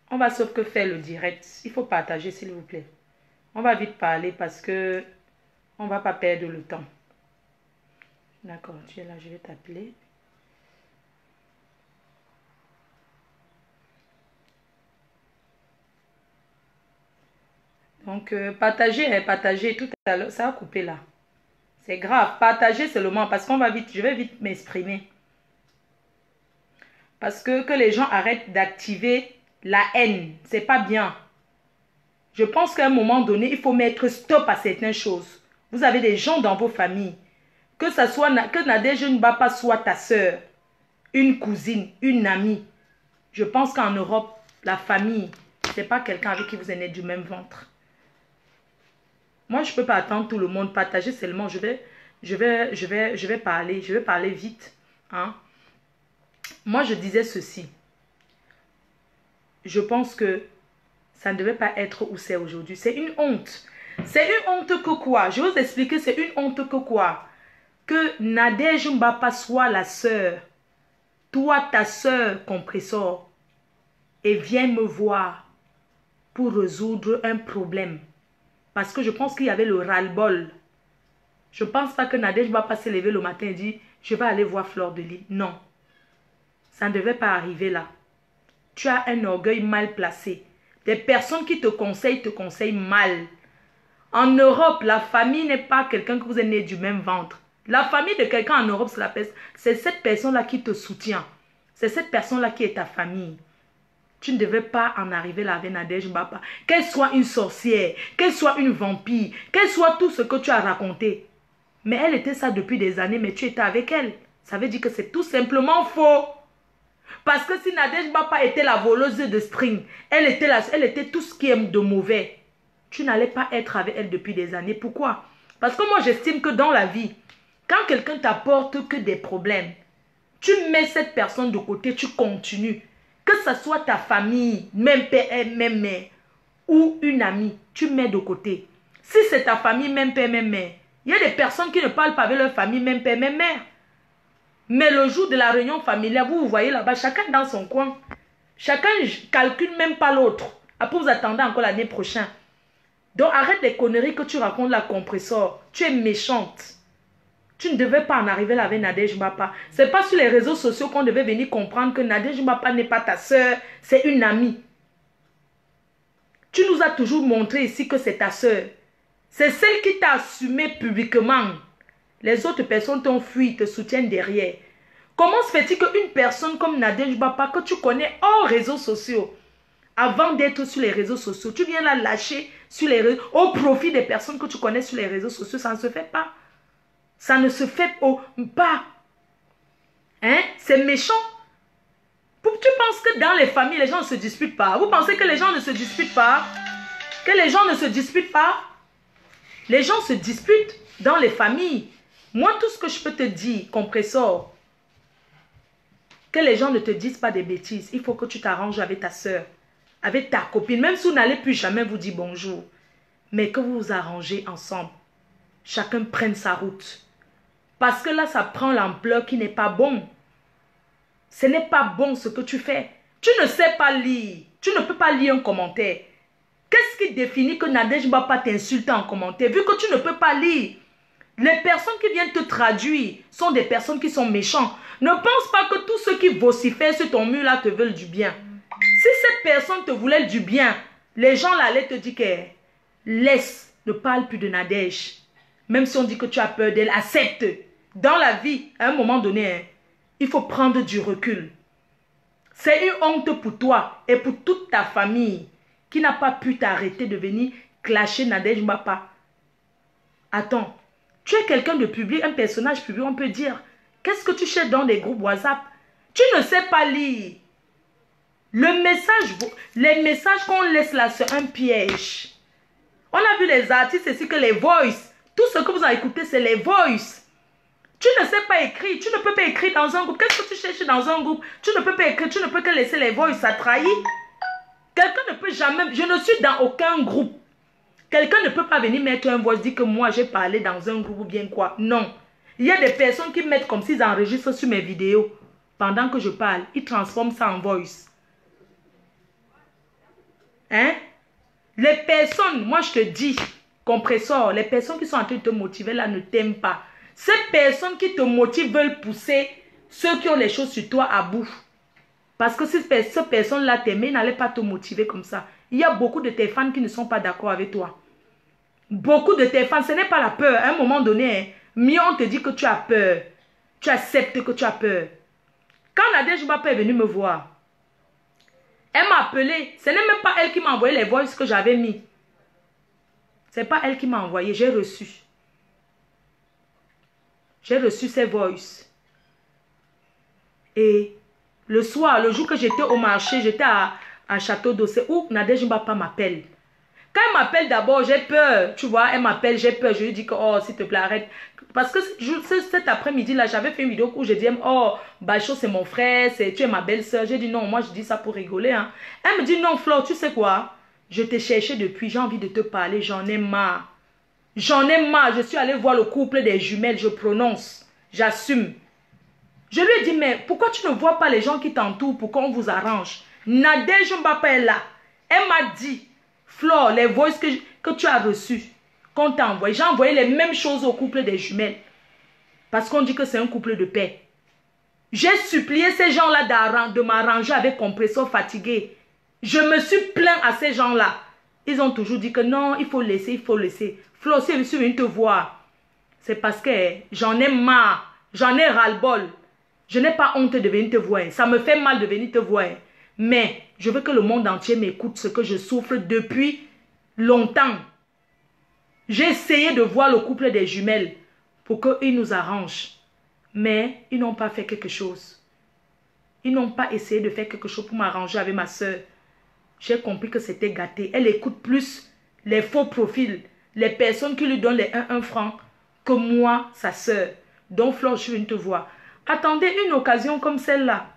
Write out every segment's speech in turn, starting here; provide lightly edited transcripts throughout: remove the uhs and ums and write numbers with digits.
On va sauf que faire le direct. Il faut partager, s'il vous plaît. On va vite parler parce que on va pas perdre le temps. D'accord, tu es là, je vais t'appeler. Donc, partagez tout à l'heure. Ça va couper là. C'est grave. Partagez seulement parce qu'on va vite, je vais vite m'exprimer. Parce que les gens arrêtent d'activer la haine. C'est pas bien. Je pense qu'à un moment donné, il faut mettre stop à certaines choses. Vous avez des gens dans vos familles. Que ça soit, que Nadège Mbapa soit ta soeur, une cousine, une amie. Je pense qu'en Europe, la famille, c'est pas quelqu'un avec qui vous êtes né du même ventre. Moi, je ne peux pas attendre tout le monde. Partager seulement. Je vais parler vite. Hein? Moi, je disais ceci. Je pense que ça ne devait pas être où c'est aujourd'hui. C'est une honte. C'est une honte que quoi? Je vais vous expliquer, c'est une honte que quoi? Que Nadège Mbapa soit la sœur. Toi, ta sœur, compressor. Et viens me voir pour résoudre un problème. Parce que je pense qu'il y avait le ras-le-bol. Je ne pense pas que Nadège va pas se lever le matin et dire « Je vais aller voir Fleur de Lys ». Non. Ça ne devait pas arriver là. Tu as un orgueil mal placé. Des personnes qui te conseillent mal. En Europe, la famille n'est pas quelqu'un que vous êtes né du même ventre. La famille de quelqu'un en Europe, c'est cette personne-là qui te soutient. C'est cette personne-là qui est ta famille. Tu ne devais pas en arriver là avec Nadège Mbapa. Qu'elle soit une sorcière, qu'elle soit une vampire, qu'elle soit tout ce que tu as raconté. Mais elle était ça depuis des années, mais tu étais avec elle. Ça veut dire que c'est tout simplement faux. Parce que si Nadège Mbapa était la voleuse de string, elle était tout ce qui est de mauvais. Tu n'allais pas être avec elle depuis des années. Pourquoi? Parce que moi j'estime que dans la vie, quand quelqu'un t'apporte que des problèmes, tu mets cette personne de côté, tu continues. Que ce soit ta famille, même père, même mère, ou une amie, tu mets de côté. Si c'est ta famille, même père, même mère, il y a des personnes qui ne parlent pas avec leur famille, même père, même mère. Mais le jour de la réunion familiale, vous voyez là-bas, chacun dans son coin. Chacun ne calcule même pas l'autre. Après, vous attendez encore l'année prochaine. Donc, arrête les conneries que tu racontes la compressor. Tu es méchante. Tu ne devais pas en arriver là avec Nadège Mbapa. Ce n'est pas sur les réseaux sociaux qu'on devait venir comprendre que Nadège Mbapa n'est pas ta soeur, c'est une amie. Tu nous as toujours montré ici que c'est ta soeur. C'est celle qui t'a assumé publiquement. Les autres personnes t'ont fui, te soutiennent derrière. Comment se fait-il qu'une personne comme Nadège Mbapa, que tu connais hors réseaux sociaux, avant d'être sur les réseaux sociaux, tu viens la lâcher sur les réseaux, au profit des personnes que tu connais sur les réseaux sociaux, ça ne se fait pas. Ça ne se fait pas. Hein? C'est méchant. Tu penses que dans les familles, les gens ne se disputent pas? Vous pensez que les gens ne se disputent pas? Que les gens ne se disputent pas? Les gens se disputent dans les familles. Moi, tout ce que je peux te dire, compressor, que les gens ne te disent pas des bêtises. Il faut que tu t'arranges avec ta soeur, avec ta copine. Même si vous n'allez plus jamais vous dire bonjour. Mais que vous vous arrangez ensemble. Chacun prenne sa route. Parce que là, ça prend l'ampleur qui n'est pas bon. Ce n'est pas bon ce que tu fais. Tu ne sais pas lire. Tu ne peux pas lire un commentaire. Qu'est-ce qui définit que Nadège Mbapa t'insulte en commentaire? Vu que tu ne peux pas lire. Les personnes qui viennent te traduire sont des personnes qui sont méchantes. Ne pense pas que tous ceux qui vocifèrent sur ton mur là te veulent du bien. Si cette personne te voulait du bien, les gens là allaient te dire que laisse, ne parle plus de Nadège. Même si on dit que tu as peur d'elle, accepte. Dans la vie, à un moment donné, hein, il faut prendre du recul. C'est une honte pour toi et pour toute ta famille qui n'a pas pu t'arrêter de venir clasher Nadège Mbapa. Attends, tu es quelqu'un de public, un personnage public, on peut dire. Qu'est-ce que tu cherches dans des groupes WhatsApp? Tu ne sais pas lire. Les messages qu'on laisse là, c'est un piège. On a vu les artistes ici que les voice, tout ce que vous avez écouté, c'est les voice. Tu ne sais pas écrire, tu ne peux pas écrire dans un groupe. Qu'est-ce que tu cherches dans un groupe? Tu ne peux pas écrire, tu ne peux que laisser les voice, ça trahit. Quelqu'un ne peut jamais, je ne suis dans aucun groupe. Quelqu'un ne peut pas venir mettre un voice, dire que moi j'ai parlé dans un groupe ou bien quoi. Non. Il y a des personnes qui mettent comme s'ils enregistrent sur mes vidéos. Pendant que je parle, ils transforment ça en voice. Hein? Les personnes, moi je te dis, compresseur, les personnes qui sont en train de te motiver là ne t'aiment pas. Ces personnes qui te motivent veulent pousser ceux qui ont les choses sur toi à bout. Parce que ces personnes-là t'aimaient, n'allaient pas te motiver comme ça. Il y a beaucoup de tes fans qui ne sont pas d'accord avec toi. Beaucoup de tes fans, ce n'est pas la peur. À un moment donné, hein, mieux on te dit que tu as peur. Tu acceptes que tu as peur. Quand Nadège Mbapa est venue me voir, elle m'a appelé. Ce n'est même pas elle qui m'a envoyé les voices que j'avais mis. Ce n'est pas elle qui m'a envoyé. J'ai reçu. J'ai reçu ses voices. Et le soir, le jour que j'étais au marché, j'étais à Château d'Eau, c'est où Nadège Mbapa m'appelle. Quand elle m'appelle d'abord, j'ai peur. Tu vois, elle m'appelle, j'ai peur. Je lui dis que, oh, s'il te plaît, arrête. Parce que cet après-midi-là, j'avais fait une vidéo où je dis, oh, Bacho, c'est mon frère, tu es ma belle-sœur. J'ai dit, non, moi, je dis ça pour rigoler. Hein. Elle me dit, non, Flo, tu sais quoi? Je t'ai cherché depuis, j'ai envie de te parler, j'en ai marre. J'en ai marre. Je suis allée voir le couple des jumelles, je prononce, j'assume. Je lui ai dit, mais pourquoi tu ne vois pas les gens qui t'entourent pour qu'on vous arrange? Nadège Mbapa est là. Elle m'a dit, Flore, les voices que tu as reçues, qu'on t'a envoyées, j'ai envoyé les mêmes choses au couple des jumelles. Parce qu'on dit que c'est un couple de paix. J'ai supplié ces gens-là de m'arranger avec compresseur fatigué. Je me suis plaint à ces gens-là. Ils ont toujours dit que non, il faut laisser, il faut laisser. Flore, si je suis venue te voir, c'est parce que j'en ai marre, j'en ai ras-le-bol. Je n'ai pas honte de venir te voir. Ça me fait mal de venir te voir. Mais je veux que le monde entier m'écoute ce que je souffre depuis longtemps. J'ai essayé de voir le couple des jumelles pour qu'ils nous arrangent. Mais ils n'ont pas fait quelque chose. Ils n'ont pas essayé de faire quelque chose pour m'arranger avec ma soeur. J'ai compris que c'était gâté. Elle écoute plus les faux profils, les personnes qui lui donnent les 1 franc que moi, sa soeur. Donc Flore, je suis venue te voir. Attendez une occasion comme celle-là.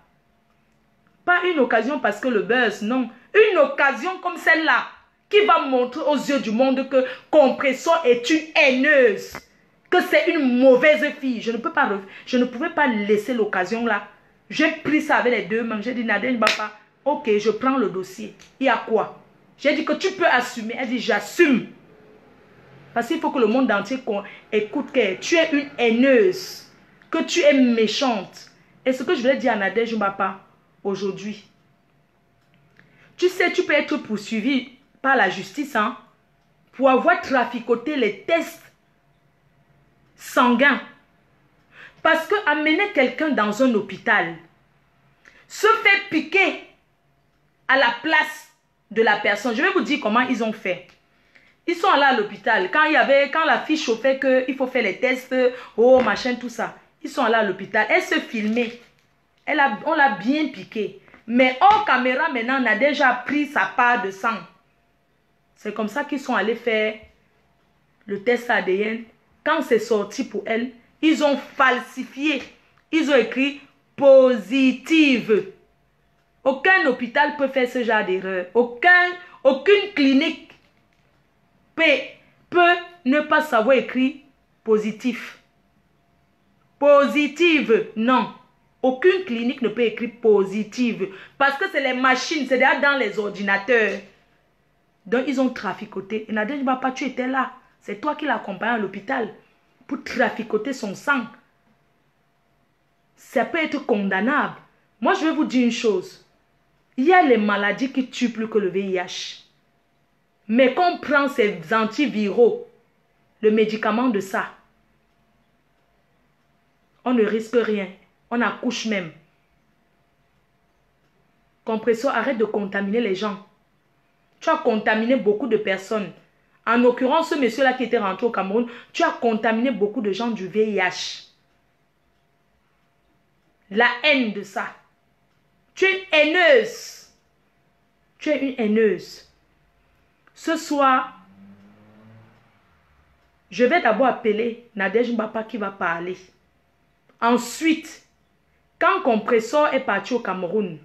Pas une occasion parce que le buzz, non. Une occasion comme celle-là qui va montrer aux yeux du monde que Compresseur est une haineuse. Que c'est une mauvaise fille. Je ne pouvais pas laisser l'occasion là. J'ai pris ça avec les deux mains. J'ai dit, Nadège Mbapa, ok, je prends le dossier. Il y a quoi? J'ai dit que tu peux assumer. Elle dit, j'assume. Parce qu'il faut que le monde entier écoute que tu es une haineuse. Que tu es méchante. Et ce que je voulais dire à Nadège Mbapa aujourd'hui. Tu sais, tu peux être poursuivi par la justice hein, pour avoir traficoté les tests sanguins. Parce que amener quelqu'un dans un hôpital, se fait piquer à la place de la personne. Je vais vous dire comment ils ont fait. Ils sont allés à l'hôpital. Quand la fille chauffait qu'il faut faire les tests, oh machin, tout ça. Ils sont allés à l'hôpital. Elle se filmait. On l'a bien piqué. Mais hors caméra, maintenant, on a déjà pris sa part de sang. C'est comme ça qu'ils sont allés faire le test ADN. Quand c'est sorti pour elle, ils ont falsifié. Ils ont écrit positive. Aucun hôpital peut faire ce genre d'erreur. Aucune clinique peut ne pas savoir écrire positif. Positive, non. Aucune clinique ne peut écrire positive. Parce que c'est les machines, c'est déjà dans les ordinateurs. Donc, ils ont traficoté. Et Nadège Mbapa, tu étais là. C'est toi qui l'accompagnais à l'hôpital pour traficoter son sang. Ça peut être condamnable. Moi, je vais vous dire une chose. Il y a les maladies qui tuent plus que le VIH. Mais quand on prend ces antiviraux, le médicament de ça, on ne risque rien. On accouche même. Compresseur, arrête de contaminer les gens. Tu as contaminé beaucoup de personnes. En l'occurrence, ce monsieur-là qui était rentré au Cameroun, tu as contaminé beaucoup de gens du VIH. La haine de ça. Tu es une haineuse. Tu es une haineuse. Ce soir, je vais d'abord appeler Nadège Mbapa qui va parler. Ensuite, quand Compresseur est parti au Cameroun,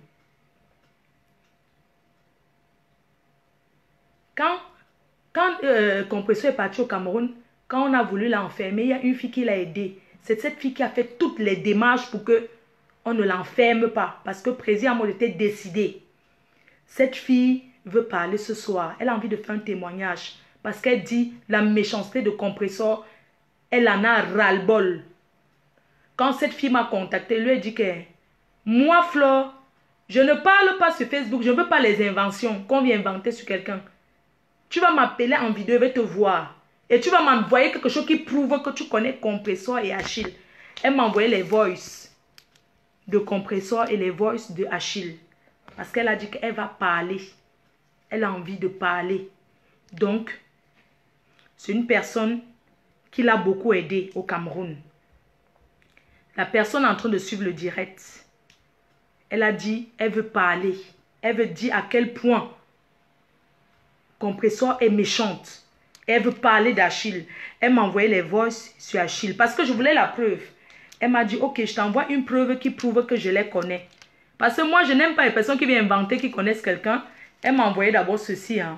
quand Compresseur est parti au Cameroun, quand on a voulu l'enfermer, il y a une fille qui l'a aidé. C'est cette fille qui a fait toutes les démarches pour que on ne l'enferme pas. Parce que Président était décidé. Cette fille veut parler ce soir. Elle a envie de faire un témoignage. Parce qu'elle dit la méchanceté de Compressor, elle en a ras-le-bol. Quand cette fille m'a contacté, elle lui a dit que moi, Flore, je ne parle pas sur Facebook, je ne veux pas les inventions qu'on vient inventer sur quelqu'un. Tu vas m'appeler en vidéo, je vais te voir. Et tu vas m'envoyer quelque chose qui prouve que tu connais Compressor et Achille. Elle m'a envoyé les voices de Compressor et les voices de Achille. Parce qu'elle a dit qu'elle va parler. Elle a envie de parler. Donc, c'est une personne qui l'a beaucoup aidé au Cameroun. La personne est en train de suivre le direct. Elle a dit, elle veut parler. Elle veut dire à quel point Compressor est méchante. Elle veut parler d'Achille. Elle m'a envoyé les voices sur Achille. Parce que je voulais la preuve. Elle m'a dit, ok, je t'envoie une preuve qui prouve que je les connais. Parce que moi, je n'aime pas les personnes qui viennent inventer, qui connaissent quelqu'un. Elle m'a envoyé d'abord ceci. Hein.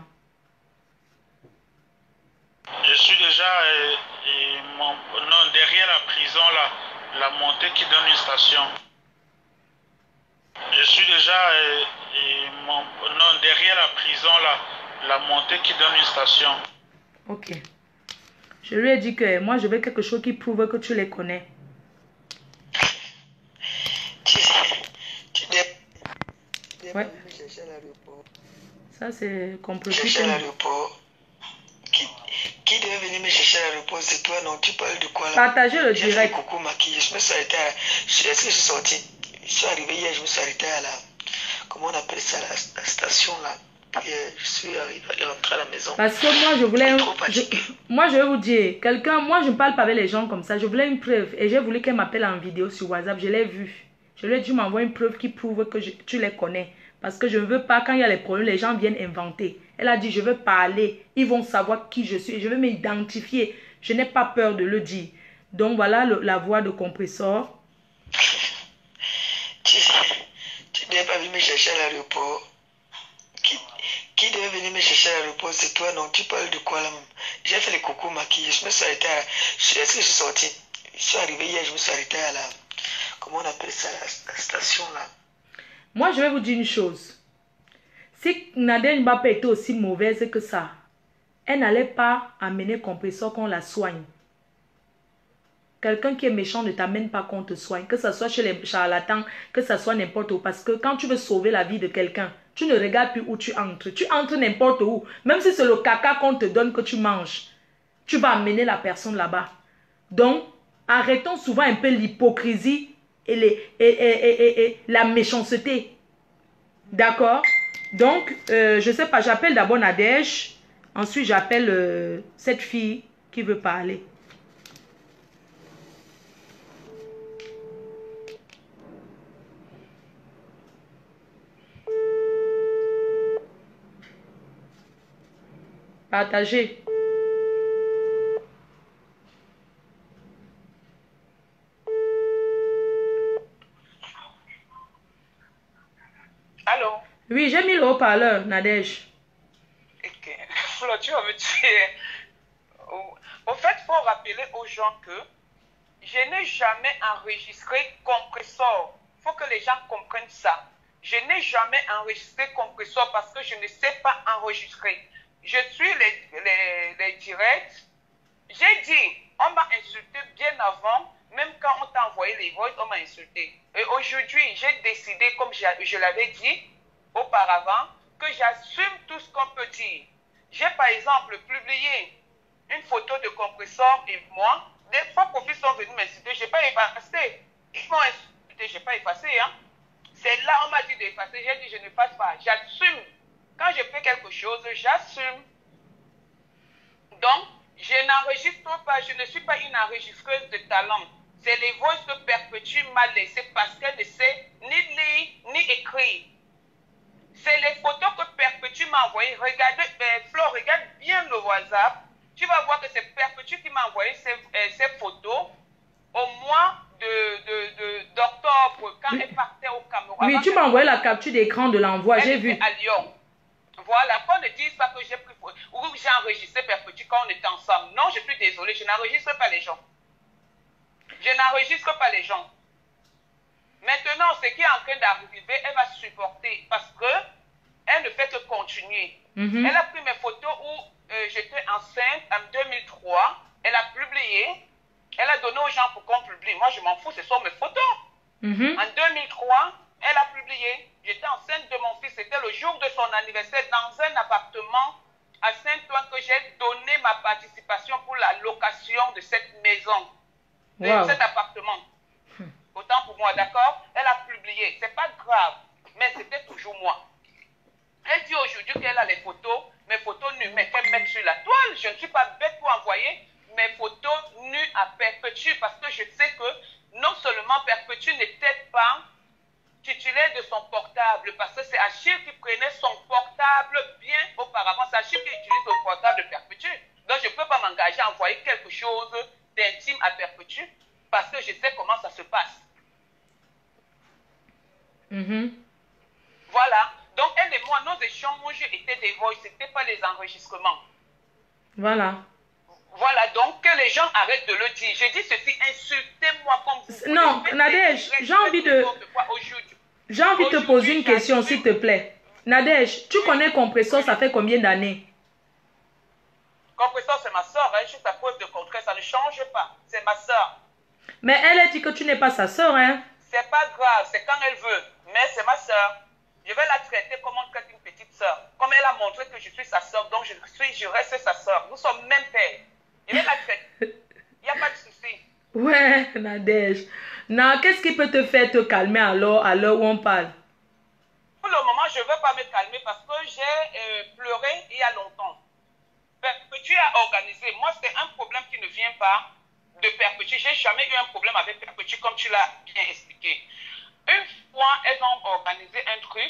Je suis déjà non, derrière la prison, là, la montée qui donne une station. Je suis déjà non, derrière la prison, là, la montée qui donne une station. Ok. Je lui ai dit que moi, je veux quelque chose qui prouve que tu les connais. Ouais. Ça, c'est compliqué. Chercher à l'aéroport. Qui devait venir me chercher à l'aéroport? C'est toi, non? Tu parles de quoi là? Partagez le direct. Coucou maquillé. Je me suis arrêté à... Est-ce que je suis sorti? Je suis arrivé hier, je me suis arrêté à la... Comment on appelle ça, la station là? Puis je suis arrivé à rentrer à la maison. Parce que moi, je voulais... Moi, je vais vous dire, quelqu'un... Moi, je ne parle pas avec les gens comme ça. Je voulais une preuve. Et j'ai voulu qu'elle m'appelle en vidéo sur WhatsApp. Je l'ai vu. Je lui ai dit, m'envoie une preuve qui prouve que tu les connais. Parce que je ne veux pas, quand il y a les problèmes, les gens viennent inventer. Elle a dit, je veux parler. Ils vont savoir qui je suis. Je veux m'identifier. Je n'ai pas peur de le dire. Donc, voilà la voix de Compressor. Tu n'es pas venu me chercher à l'aéroport. Qui devait venir me chercher à l'aéroport? C'est toi, non? Tu parles de quoi là? J'ai fait les coucou maquillés. Je me suis arrêté à... Est-ce que je suis sorti? Je suis arrivé hier, je me suis arrêté à la... Comment on appelle ça, la station là? Moi, je vais vous dire une chose. Si Nadège Mbappé était aussi mauvaise que ça, elle n'allait pas amener Compressor qu'on la soigne. Quelqu'un qui est méchant ne t'amène pas qu'on te soigne. Que ce soit chez les charlatans, que ce soit n'importe où. Parce que quand tu veux sauver la vie de quelqu'un, tu ne regardes plus où tu entres. Tu entres n'importe où. Même si c'est le caca qu'on te donne que tu manges. Tu vas amener la personne là-bas. Donc, arrêtons souvent un peu l'hypocrisie et la méchanceté. D'accord? Donc, je sais pas, j'appelle d'abord Nadège. Ensuite, j'appelle cette fille qui veut parler. Partagez. Allô? Oui, j'ai mis le haut-parleur, Nadège. Ok. Flo, tu vas me tuer. Au fait, il faut rappeler aux gens que je n'ai jamais enregistré Compressor. Il faut que les gens comprennent ça. Je n'ai jamais enregistré Compressor parce que je ne sais pas enregistrer. Je suis les directs. J'ai dit, on m'a insulté bien avant, même quand on t'a envoyé les voix, on m'a insulté. Et aujourd'hui, j'ai décidé, comme je l'avais dit auparavant, que j'assume tout ce qu'on peut dire. J'ai par exemple publié une photo de Compressor et moi. Des fois, profils sont venus m'insulter, je n'ai pas effacé. Ils m'ont insulté, je n'ai pas effacé. Hein. C'est là on m'a dit d'effacer, j'ai dit je ne passe pas. J'assume. Quand je fais quelque chose, j'assume. Donc, je n'enregistre pas, je ne suis pas une enregistreuse de talent. C'est les voix que Perpétue m'a laissées parce qu'elle ne sait ni lire ni écrire. C'est les photos que Perpétue m'a envoyées. Regardez, Flo, regarde bien le WhatsApp. Tu vas voir que c'est Perpétue qui m'a envoyé ces photos au mois d'octobre, quand elle partait au Cameroun. Oui, tu m'as envoyé la capture d'écran de l'envoi, j'ai vu. À Lyon. Voilà, qu'on ne dise pas que j'ai pris ou que j'ai enregistré Perpétue quand on était ensemble. Non, je suis désolée, je n'enregistre pas les gens. Je n'enregistre pas les gens. Maintenant, ce qui est en train d'arriver, elle va supporter parce que elle ne fait que continuer. continué. Elle a pris mes photos où j'étais enceinte en 2003. Elle a publié. Elle a donné aux gens pour qu'on publie. Moi, je m'en fous, ce sont mes photos. En 2003, elle a publié. J'étais enceinte de mon fils. C'était le jour de son anniversaire dans un appartement à Saint-Ouen que j'ai donné ma participation pour la location de cette maison, de cet appartement. Autant pour moi, d'accord? Elle a publié. C'est pas grave, mais c'était toujours moi. Elle dit aujourd'hui qu'elle a les photos, mes photos nues, mais qu'elle met sur la toile. Je ne suis pas bête pour envoyer mes photos nues à Perpétue parce que je sais que non seulement Perpétue n'était pas titulaire de son portable parce que c'est Achille qui prenait son portable bien auparavant. C'est Achille qui utilise le portable de Perpétue. Donc je ne peux pas m'engager à envoyer quelque chose d'intime à Perpétue parce que je sais comment ça se passe. Voilà. Donc elle et moi, nos échanges étaient des voix, ce n'était pas les enregistrements. Voilà. Voilà, donc que les gens arrêtent de le dire. J'ai dit ceci, insultez-moi comme vous voulez. Non, Nadège, j'ai envie de te poser une question, s'il te plaît. Nadège, tu connais Compressor, ça fait combien d'années? Compressor, c'est ma soeur, hein, juste à cause de contraire, ça ne change pas. C'est ma soeur. Mais elle a dit que tu n'es pas sa soeur, hein? C'est pas grave, c'est quand elle veut. Mais c'est ma soeur. Je vais la traiter comme on traite une petite soeur. Comme elle a montré que je suis sa soeur, donc je reste sa soeur. Nous sommes même père. Je vais la traiter. Il n'y a pas de souci. Ouais, Nadège. Non, qu'est-ce qui peut te faire te calmer alors, à l'heure où on parle? Pour le moment, je ne veux pas me calmer parce que j'ai pleuré il y a longtemps. Perpétue a organisé. Moi, c'est un problème qui ne vient pas de Perpétue. Je n'ai jamais eu un problème avec Perpétue comme tu l'as bien expliqué. Une fois, elles ont organisé un truc.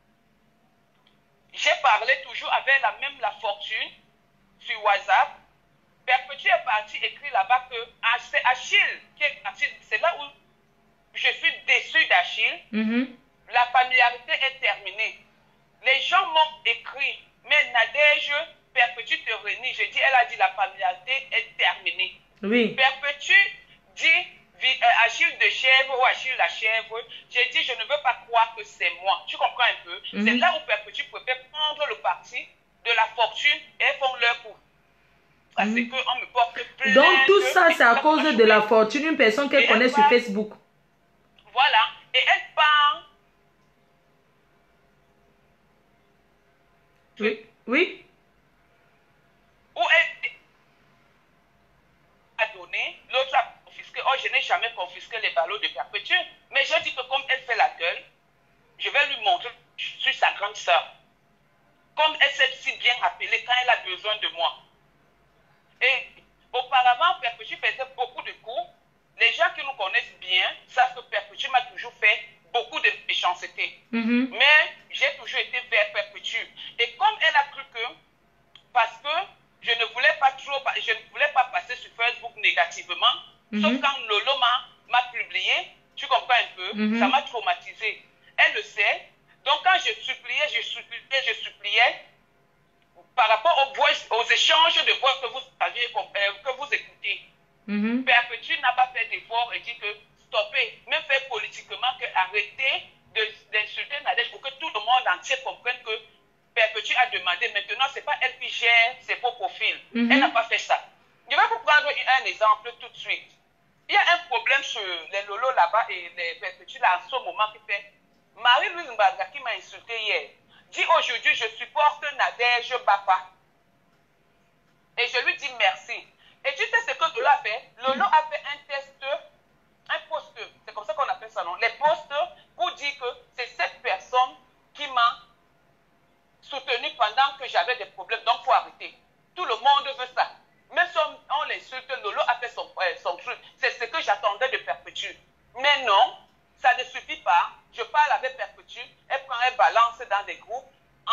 J'ai parlé toujours avec la fortune sur WhatsApp. Perpétue est parti écrire là-bas que c'est Achille qui est parti. C'est là où je suis déçue d'Achille. La familiarité est terminée. Les gens m'ont écrit, mais Nadège, Perpétue te renie. Je dis, elle a dit la familiarité est terminée. Oui. Perpétue dit Achille de chèvre ou Achille la chèvre. J'ai dit, je ne veux pas croire que c'est moi. Tu comprends un peu? C'est là où Perpétue préfère prendre le parti de la fortune et elles font leur coup. Parce qu'on me porte plainte. Donc tout ça, c'est à cause de la fortune, une personne qu'elle connaît sur Facebook. Voilà. Et elle parle. Oui. Oui. Où elle a donné, l'autre a confisqué. Oh, je n'ai jamais confisqué les ballots de Perpétue. Mais j'ai dit que comme elle fait la gueule, je vais lui montrer que je suis sa grande sœur. Comme elle s'est si bien appelée quand elle a besoin de moi. Et auparavant, Perpétue faisait beaucoup de coups. Les gens qui nous connaissent bien savent que Perpétue m'a toujours fait beaucoup de méchanceté. Mais j'ai toujours été vers Perpétue. Et comme elle a cru que, parce que je ne voulais pas passer sur Facebook négativement, sauf quand Lolo m'a publié, tu comprends un peu, ça m'a traumatisé. Elle le sait. Donc quand je suppliais, par rapport aux échanges de voix que vous aviez, que vous écoutez, Perpétue n'a pas fait d'effort et dit que stoppez, même fait politiquement, que arrêtez d'insulter Nadège pour que tout le monde entier comprenne que Perpétue a demandé. Maintenant, ce n'est pas elle qui gère ses beaux profils. Elle n'a pas fait ça. Je vais vous prendre un exemple tout de suite. Il y a un problème sur les Lolo là-bas et les Perpétues là en ce moment qui fait. Marie-Louise Mbaga qui m'a insulté hier dit aujourd'hui je supporte Nadège Bapa. Et je lui dis merci. Et tu sais ce que Lolo a fait? Lolo a fait un post, c'est comme ça qu'on appelle ça, non? Les posts pour dire que c'est cette personne qui m'a soutenu pendant que j'avais des problèmes, donc il faut arrêter. Tout le monde veut ça. Même si on l'insulte, Lolo a fait son truc. C'est ce que j'attendais de Perpétue. Mais non, ça ne suffit pas. Je parle avec Perpétue, elle prend, elle balance dans des groupes,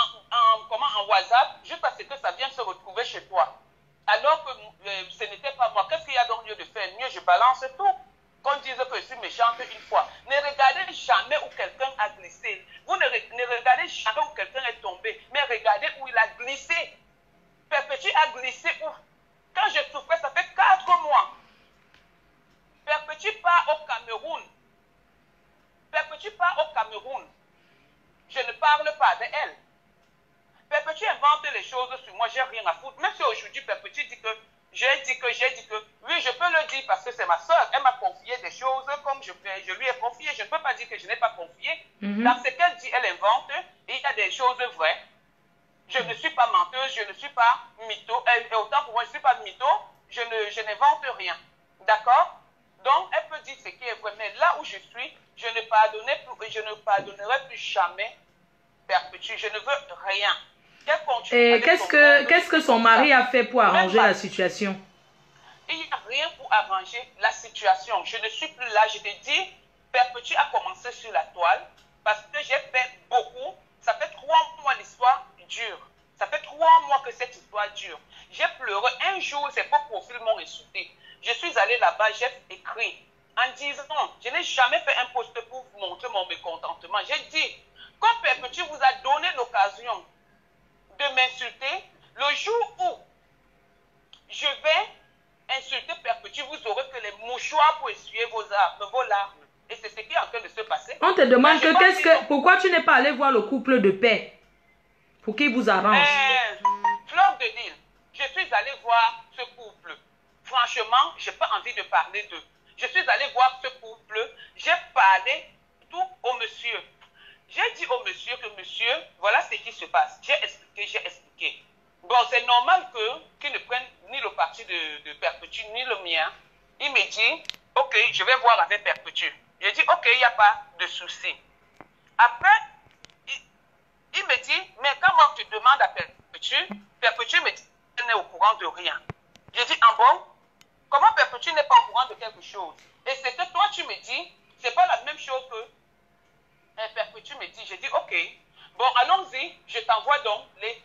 en WhatsApp, juste parce que ça vient se retrouver chez toi. Alors que ce n'était pas moi. Qu'est-ce qu'il y a donc lieu de faire? Mieux, je balance tout. Qu'on dise que je suis méchante une fois. Ne regardez jamais où quelqu'un a glissé. Vous ne regardez jamais où quelqu'un est tombé, mais regardez où il a glissé. Perpétue a glissé où? Quand je souffrais, ça fait 4 mois. Perpétue part au Cameroun. Perpétue part au Cameroun. Je ne parle pas avec elle. invente les choses sur moi, j'ai rien à foutre. Même si aujourd'hui, Perpétue dit que j'ai dit que, oui, je peux le dire parce que c'est ma soeur. Elle m'a confié des choses comme je lui ai confié. Je ne peux pas dire que je n'ai pas confié. Dans ce qu'elle dit, elle invente. Et il y a des choses vraies. Je ne suis pas menteuse, je ne suis pas mytho. Et autant pour moi, je ne suis pas mytho, je n'invente rien. D'accord? Donc, elle peut dire ce qui est vrai. Mais là où je suis, je ne pardonnerai plus jamais Perpétue. Je ne veux rien. Et qu'est-ce que son mari a fait pour arranger la situation? Il n'y a rien pour arranger la situation. Je ne suis plus là. Je te dis, Perpétue a commencé sur la toile parce que j'ai fait beaucoup. Ça fait 3 mois l'histoire dure. Ça fait 3 mois que cette histoire dure. J'ai pleuré. Un jour, ses propres profils m'ont insulté. Je suis allée là-bas, j'ai écrit en disant, je n'ai jamais fait un post pour montrer mon mécontentement. J'ai dit, quand Perpétue vous a donné l'occasion de m'insulter, le jour où je vais insulter Perpétue, vous aurez que les mouchoirs pour essuyer vos larmes. Et c'est ce qui est en train de se passer. On te demande pourquoi tu n'es pas allé voir le couple de paix pour qu'il vous arrange. Fleur de Lille, je suis allée voir ce couple. Franchement, je n'ai pas envie de parler d'eux. Je suis allée voir ce couple, j'ai parlé tout au monsieur. J'ai dit au monsieur que monsieur, voilà ce qui se passe. J'ai expliqué. Bon, c'est normal qu'il ne prenne ni le parti de Perpétue, ni le mien. Il me dit, ok, je vais voir avec Perpétue. J'ai dit, ok, il n'y a pas de souci. Après, il me dit, mais quand moi je demande à Perpétue, Perpétue me dit qu'elle n'est au courant de rien. J'ai dit, ah bon? Comment Perpétue n'est pas au courant de quelque chose? Et ce que toi tu me dis, c'est pas la même chose que Perpétue me dit. J'ai dit, ok, bon, allons-y, je t'envoie donc les...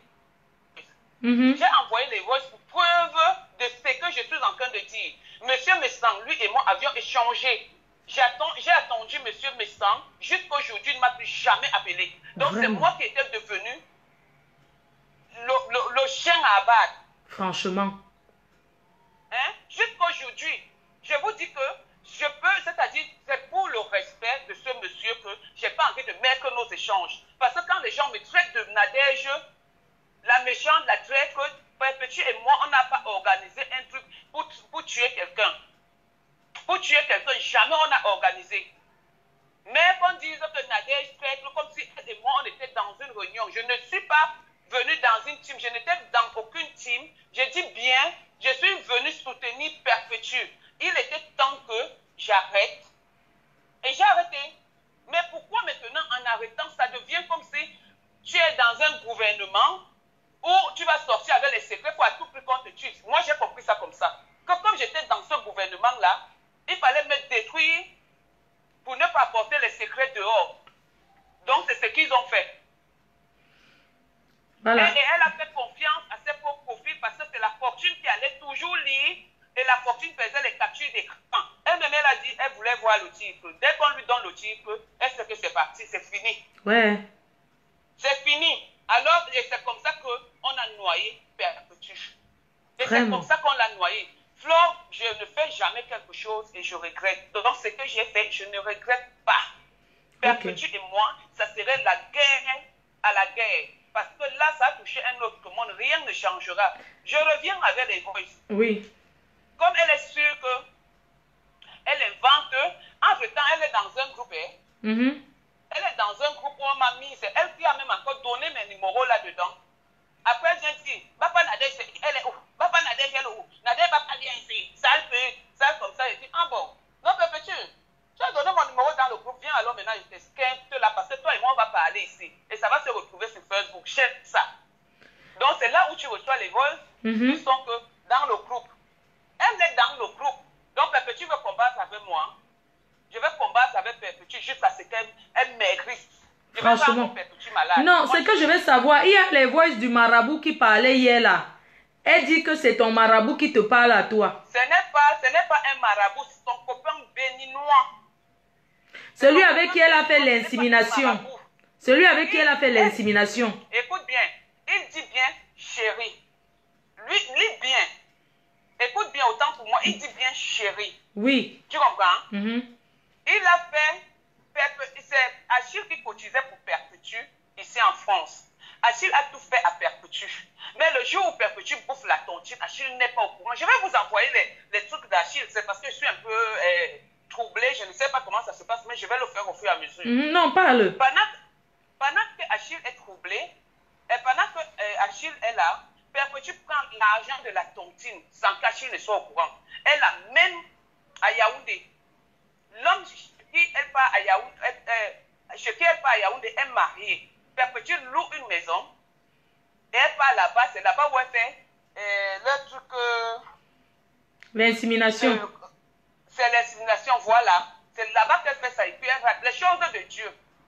J'ai envoyé les voices pour preuve de ce que je suis en train de dire. Monsieur Messang, lui et moi avions échangé. J'ai attendu Monsieur Messang jusqu'aujourd'hui, il ne m'a plus jamais appelé. Donc c'est moi qui étais devenu le chien à abattre. Franchement. Hein? Jusqu'aujourd'hui, je vous dis que je peux, c'est-à-dire, c'est pour le respect de ce monsieur que je n'ai pas envie de mettre nos échanges. Parce que quand les gens me traitent de Nadège, la méchante, la traite, Perpétue et moi, on n'a pas organisé un truc pour tuer quelqu'un. Pour tuer quelqu'un, jamais on a organisé. Mais qu'on dise que Nadège traite, comme si elle et moi, on était dans une réunion. Je ne suis pas venue dans une team, je n'étais dans aucune team. Je dis bien, je suis venue soutenir Perpétue. Il était temps que j'arrête. Et j'ai arrêté. Mais pourquoi maintenant, en arrêtant, ça devient comme si tu es dans un gouvernement où tu vas sortir avec les secrets pour à tout prix qu'on te tue. Moi, j'ai compris ça comme ça. Que comme j'étais dans ce gouvernement-là, il fallait me détruire pour ne pas porter les secrets dehors. Donc, c'est ce qu'ils ont fait. Voilà. Et elle a fait confiance à ses propres profils parce que c'est la fortune qui allait toujours lire et la fortune faisait les captures d'écran. Elle-même, elle a dit, elle voulait voir le titre. Dès qu'on lui donne le titre, elle sait que c'est parti, c'est fini. Ouais. C'est fini. Alors, et c'est comme ça qu'on a noyé Perpétue. Et c'est comme ça qu'on l'a noyé. Flore, je ne fais jamais quelque chose et je regrette. Donc, ce que j'ai fait, je ne regrette pas. Perpétue et moi, ça serait la guerre à la guerre. Parce que là, ça a touché un autre monde. Rien ne changera. Je reviens avec les voices. Oui. Comme elle est sûre qu'elle invente, entre-temps, elle est dans un groupe. Elle est dans un groupe où on m'a mis, c'est elle qui a même encore donné mes numéros là-dedans. Après, j'ai dit, Papa Nadège, elle est où? Papa Nadège, elle est où? Nadège va pas bien ici. Ça comme ça. Elle dit, ah bon? Non, Perpétue, tu as donné mon numéro dans le groupe. Viens alors maintenant, je t'esquinte là parce que toi et moi, on va parler ici. Et ça va se retrouver sur Facebook. J'aime ça. Donc, c'est là où tu reçois les vols qui sont que dans le groupe. Elle est dans le groupe. Donc, Perpétue veut combattre avec moi. Je vais combattre avec Perpétue jusqu'à ce qu'elle maigrisse. Je vais rendre Perpétue malade. Non, c'est que je vais savoir. Il y a les voix du marabout qui parlaient hier là. Elle dit que c'est ton marabout qui te parle à toi. Ce n'est pas un marabout, c'est ton copain béninois. Celui avec qui elle a fait l'insémination. Celui avec qui elle a fait l'insémination. Écoute bien, il dit bien chérie. Lui, lis bien. Écoute bien, autant pour moi, il dit bien chérie. Oui. Tu comprends? Il a fait, c'est Achille qui cotisait pour Perpétue ici en France. Achille a tout fait à Perpétue. Mais le jour où Perpétue bouffe la tontine, Achille n'est pas au courant. Je vais vous envoyer les trucs d'Achille. C'est parce que je suis un peu troublée. Je ne sais pas comment ça se passe, mais je vais le faire au fur et à mesure. Non, parle. Pendant que Achille est troublé, et pendant que Achille est là, Perpétue prend l'argent de la tontine sans qu'Achille ne soit au courant. Elle l'amène à Yaoundé. L'homme chez qui elle part à Yaoundé, est marié. Perpétue loue une maison et elle part là-bas. C'est là-bas où elle fait le truc. L'insémination. C'est l'insémination, voilà. C'est là-bas qu'elle fait ça. Et puis elle rate les choses de Dieu.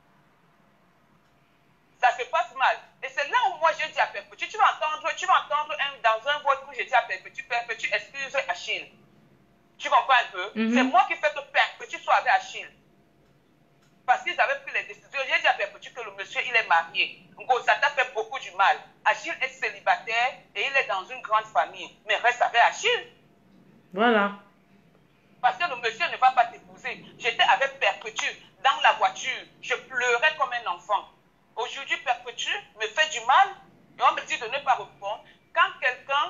Ça se passe mal. Et c'est là où moi je dis à Perpétue, tu vas entendre dans un vote où je dis à Perpétue, excuse Achille. Tu comprends un peu? C'est moi qui fais que Perpétue soit avec Achille. Parce qu'ils avaient pris les décisions. J'ai dit à Perpétue que le monsieur, il est marié. Donc ça t'a fait beaucoup du mal. Achille est célibataire et il est dans une grande famille. Mais reste avec Achille. Voilà. Parce que le monsieur ne va pas t'épouser. J'étais avec Perpétue dans la voiture. Je pleurais comme un enfant. Aujourd'hui, Perpétue me fait du mal et on me dit de ne pas répondre. Quand quelqu'un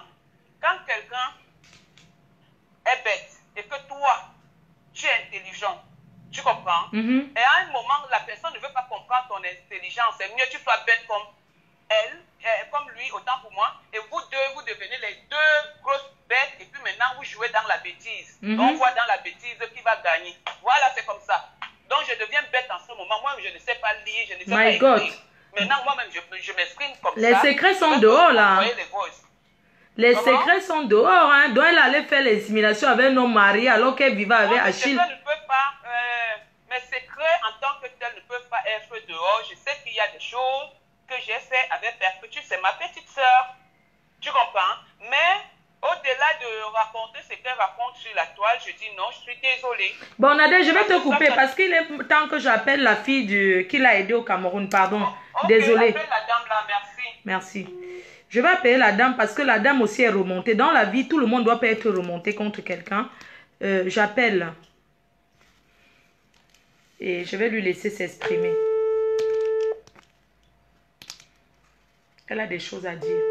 est bête et que toi, tu es intelligent, tu comprends? Et à un moment, la personne ne veut pas comprendre ton intelligence. C'est mieux que tu sois bête comme elle, comme lui, autant pour moi. Et vous deux, vous devenez les deux grosses bêtes et puis maintenant, vous jouez dans la bêtise. On voit dans la bêtise qui va gagner. Voilà, c'est comme ça. Donc, je deviens bête en ce moment. Moi, je ne sais pas lire, je ne sais pas écrire. Maintenant, moi-même, je m'exprime comme ça. Les secrets sont dehors, là. Les secrets sont dehors, hein. Donc, elle allait faire les simulations avec nos maris alors qu'elle vivait avec Achille. Mes secrets en tant que tels ne peuvent pas être dehors. Je sais qu'il y a des choses que j'ai fait avec Perpétue. C'est ma petite sœur. Tu comprends? Mais au-delà de raconter ce qu'elle raconte sur la toile, je dis non, je suis désolée. Bon, Nadège, je vais te couper parce qu'il est temps que j'appelle la fille qui l'a aidé au Cameroun. Pardon. Désolée. Appelle la dame là, merci. Merci. Je vais appeler la dame parce que la dame aussi est remontée. Dans la vie, tout le monde doit pas être remonté contre quelqu'un. J'appelle. Et je vais lui laisser s'exprimer. Elle a des choses à dire.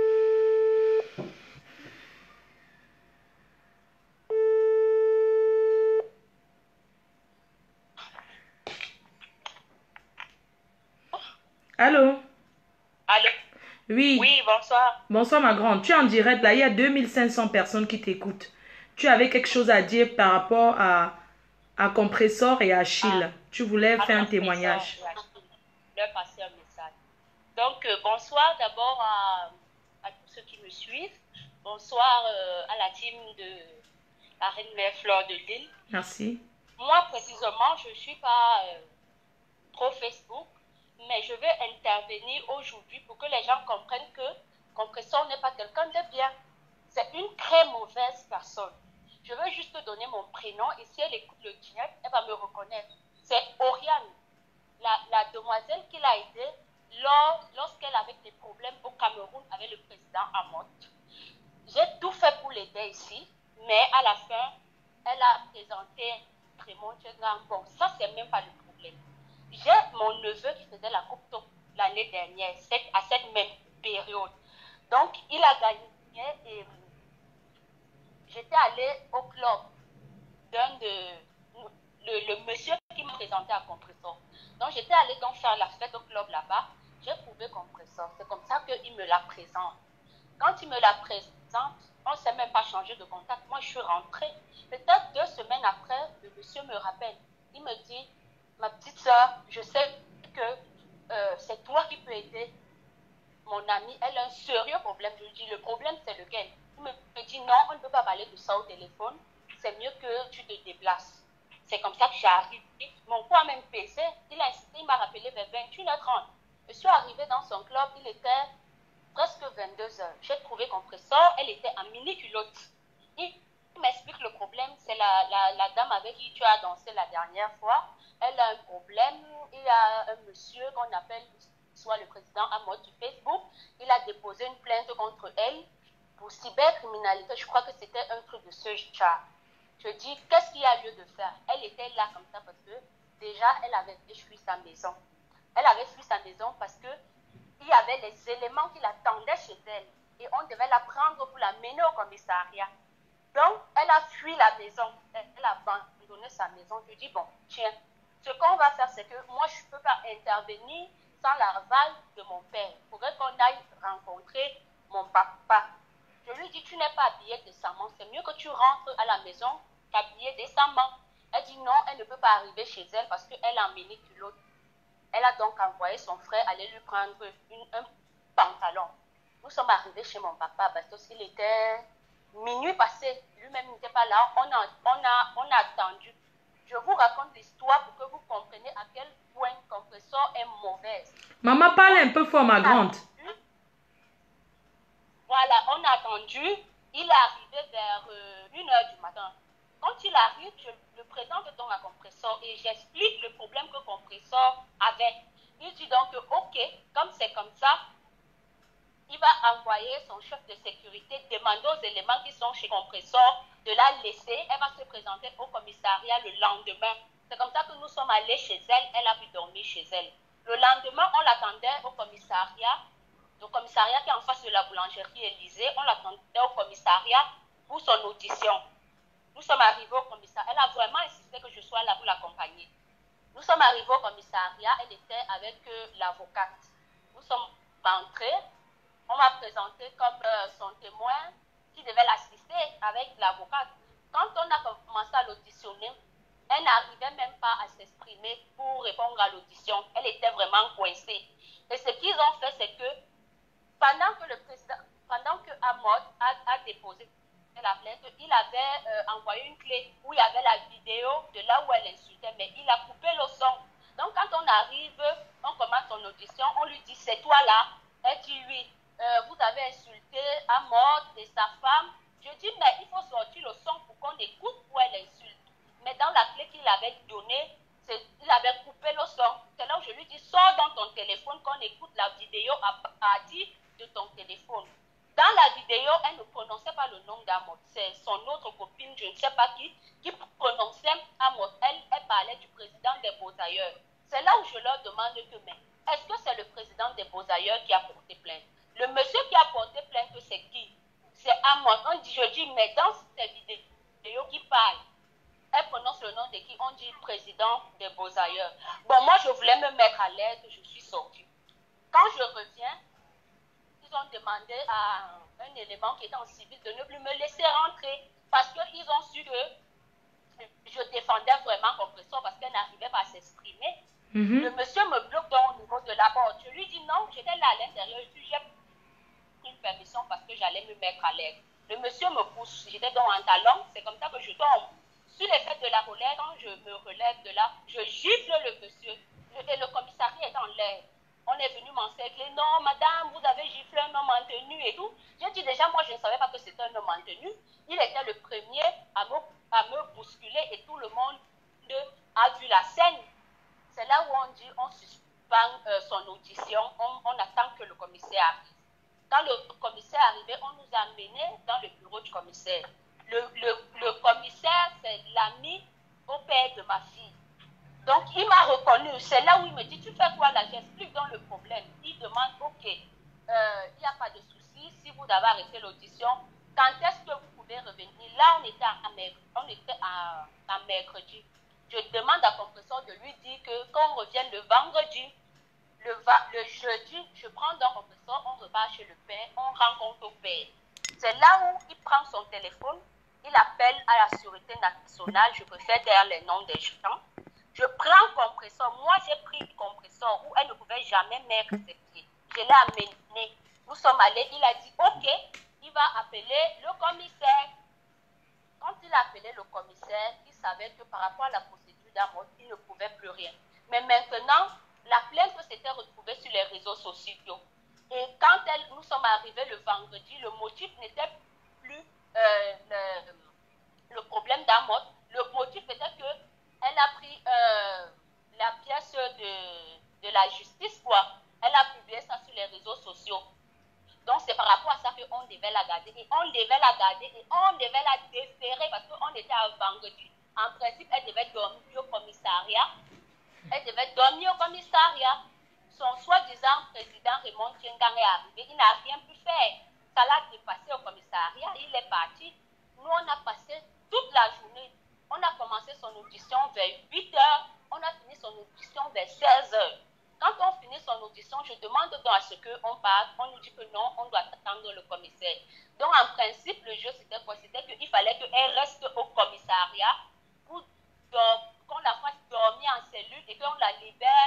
Allô? Allô? Oui. Oui, bonsoir. Bonsoir ma grande. Tu es en direct là, il y a 2500 personnes qui t'écoutent. Tu avais quelque chose à dire par rapport à Compressor et Achille. Tu voulais faire un témoignage. Leur passer un message. Donc, bonsoir d'abord à tous ceux qui me suivent. Bonsoir à la team de la Reine Mère Fleur de Lille. Merci. Moi, précisément, je ne suis pas trop Facebook, mais je vais intervenir aujourd'hui pour que les gens comprennent que Compressor n'est pas quelqu'un de bien. C'est une très mauvaise personne. Je veux juste te donner mon prénom et si elle écoute le direct, elle va me reconnaître. C'est Oriane, la demoiselle qui l'a aidée lorsqu'elle avait des problèmes au Cameroun avec le président Amot. J'ai tout fait pour l'aider ici, mais à la fin, elle a présenté Raymond Tchegang. Bon, ça, c'est même pas le problème. J'ai mon neveu qui faisait la Coupe Top l'année dernière, à cette même période. Donc, il a gagné et j'étais allée au club le monsieur qui m'a présenté à Compressor. Donc, j'étais allée donc faire la fête au club là-bas. J'ai trouvé Compressor. C'est comme ça qu'il me la présente. Quand il me la présente, on ne s'est même pas changé de contact. Moi, je suis rentrée. Peut-être 2 semaines après, le monsieur me rappelle. Il me dit, ma petite soeur, je sais que c'est toi qui peux aider mon amie. Elle a un sérieux problème. Je lui dis, le problème, c'est lequel? Il me dit, non, on ne peut pas parler de ça au téléphone. C'est mieux que tu te déplaces. C'est comme ça que j'ai arrivé. Mon poids même pesé. Il a insisté, il m'a rappelé vers 21h30. Je suis arrivée dans son club, il était presque 22h. J'ai trouvé Compressor, elle était en mini-culotte. Il m'explique le problème, c'est la dame avec qui tu as dansé la dernière fois. Elle a un problème, il y a un monsieur qu'on appelle soit le président Amod du Facebook. Il a déposé une plainte contre elle pour cybercriminalité. Je crois que c'était un truc de ce genre. Je dis, qu'est-ce qu'il y a lieu de faire? Elle était là comme ça parce que déjà, elle avait fui sa maison. Elle avait fui sa maison parce que il y avait les éléments qui l'attendaient chez elle. Et on devait la prendre pour la mener au commissariat. Donc, elle a fui la maison. Elle a abandonné sa maison. Je dis, bon, tiens, ce qu'on va faire, c'est que moi, je ne peux pas intervenir sans l'aval de mon père. Il faudrait qu'on aille rencontrer mon papa. Je lui dis, tu n'es pas habillée décemment. C'est mieux que tu rentres à la maison habillée décemment. Elle dit non, elle ne peut pas arriver chez elle parce qu'elle a emmené culotte. Elle a donc envoyé son frère aller lui prendre un pantalon. Nous sommes arrivés chez mon papa parce qu'il était minuit passé. Lui-même n'était pas là. On a attendu. Je vous raconte l'histoire pour que vous compreniez à quel point Compressor est mauvaise. Maman, parle un peu fort, ma grande. Voilà, on a attendu. Il est arrivé vers 1h du matin. Quand il arrive, je le présente donc à Compressor et j'explique le problème que Compressor avait. Il dit donc, ok, comme c'est comme ça, il va envoyer son chef de sécurité demander aux éléments qui sont chez Compressor de la laisser. Elle va se présenter au commissariat le lendemain. C'est comme ça que nous sommes allés chez elle. Elle a pu dormir chez elle. Le lendemain, on l'attendait au commissariat. Le commissariat qui est en face de la boulangerie Élysée. On l'attendait au commissariat pour son audition. Nous sommes arrivés au commissariat. Elle a vraiment insisté que je sois là pour l'accompagner. Nous sommes arrivés au commissariat. Elle était avec l'avocate. Nous sommes entrés. On m'a présenté comme son témoin qui devait l'assister avec l'avocate. Quand on a commencé à l'auditionner, elle n'arrivait même pas à s'exprimer pour répondre à l'audition. Elle était vraiment coincée. Et ce qu'ils ont fait, c'est que pendant que Amod a déposé la plainte, il avait envoyé une clé où il y avait la vidéo de là où elle insultait, mais il a coupé le son. Donc quand on arrive, on commence son audition, on lui dit c'est toi là. Elle dit oui. Vous avez insulté Amod et sa femme. Je dis, mais il faut sortir le son pour qu'on écoute où elle insulte. Mais dans la clé qu'il avait donnée, il avait coupé le son. C'est là où je lui dis, sors dans ton téléphone qu'on écoute la vidéo à partir de ton téléphone. Dans la vidéo, elle ne prononçait pas le nom d'Amod. C'est son autre copine, je ne sais pas qui prononçait Amod. Elle parlait du président des Beaux-Ailleurs. C'est là où je leur demande que, mais est-ce que c'est le président des Beaux-Ailleurs qui a porté plainte? Le monsieur qui a porté plainte, c'est qui? C'est Amod. Je dis, mais dans cette vidéo qui parle, elle prononce le nom de qui? On dit président des Beaux-Ailleurs. Bon, moi, je voulais me mettre à l'aise, je suis sortie. Quand je reviens, ils ont demandé à un élément qui était en civil de ne plus me laisser rentrer parce qu'ils ont su que je défendais vraiment Compressor parce qu'elle n'arrivait pas à s'exprimer. Le monsieur me bloque au niveau de la porte. Je lui dis non, j'étais là à l'intérieur. J'ai une permission parce que j'allais me mettre à l'aise. Le monsieur me pousse, j'étais dans un talon, c'est comme ça que je tombe. Sur l'effet de la colère, quand je me relève de là, je gifle le monsieur. Et le commissariat est en l'air. On est venu m'encercler. Non, madame, vous avez giflé un homme en tenue et tout. J'ai dit déjà, moi, je ne savais pas que c'était un homme en tenue. Il était le premier à me bousculer et tout le monde a vu la scène. C'est là où on dit, on suspend son audition, on attend que le commissaire arrive. Quand le commissaire est arrivé, on nous a amenés dans le bureau du commissaire. Le commissaire, c'est l'ami au père de ma fille. Donc, il m'a reconnu. C'est là où il me dit, tu fais quoi là? J'explique dans le problème. Il demande, ok, il n'y a pas de souci. Si vous avez arrêté l'audition, quand est-ce que vous pouvez revenir? Là, on était à mercredi. Je demande à Compressor de lui dire que quand on revient le vendredi, le jeudi, je prends donc Compressor, on repart chez le père, on rencontre au père. C'est là où il prend son téléphone, il appelle à la Sûreté nationale, je préfère derrière les noms des gens. Je prends Compressor, moi j'ai pris Compressor où elle ne pouvait jamais mettre ses pieds. Je l'ai amené, nous sommes allés, il a dit ok, il va appeler le commissaire. Quand il a appelé le commissaire, il savait que par rapport à la procédure d'Amod, il ne pouvait plus rien. Mais maintenant, la plainte s'était retrouvée sur les réseaux sociaux. Et quand nous sommes arrivés le vendredi, le motif n'était plus le problème d'Amod. Le motif était qu'elle a pris la pièce de la justice, quoi. Elle a publié ça sur les réseaux sociaux. Donc, c'est par rapport à ça qu'on devait la garder. Et on devait la garder et on devait la déférer parce qu'on était à vendredi. En principe, elle devait dormir au commissariat. Elle devait dormir au commissariat. son soi-disant président Raymond Tchengang est arrivé, il n'a rien pu faire. Ça l'a dépassé au commissariat, il est parti. Nous, on a passé toute la journée. On a commencé son audition vers 8 h, on a fini son audition vers 16 h. Quand on finit son audition, je demande donc à ce qu'on parte. On nous dit que non, on doit attendre le commissaire. Donc, en principe, le jeu, c'était quoi? C'était qu'il fallait qu'elle reste au commissariat pour qu'on la fasse dormir en cellule et qu'on la libère,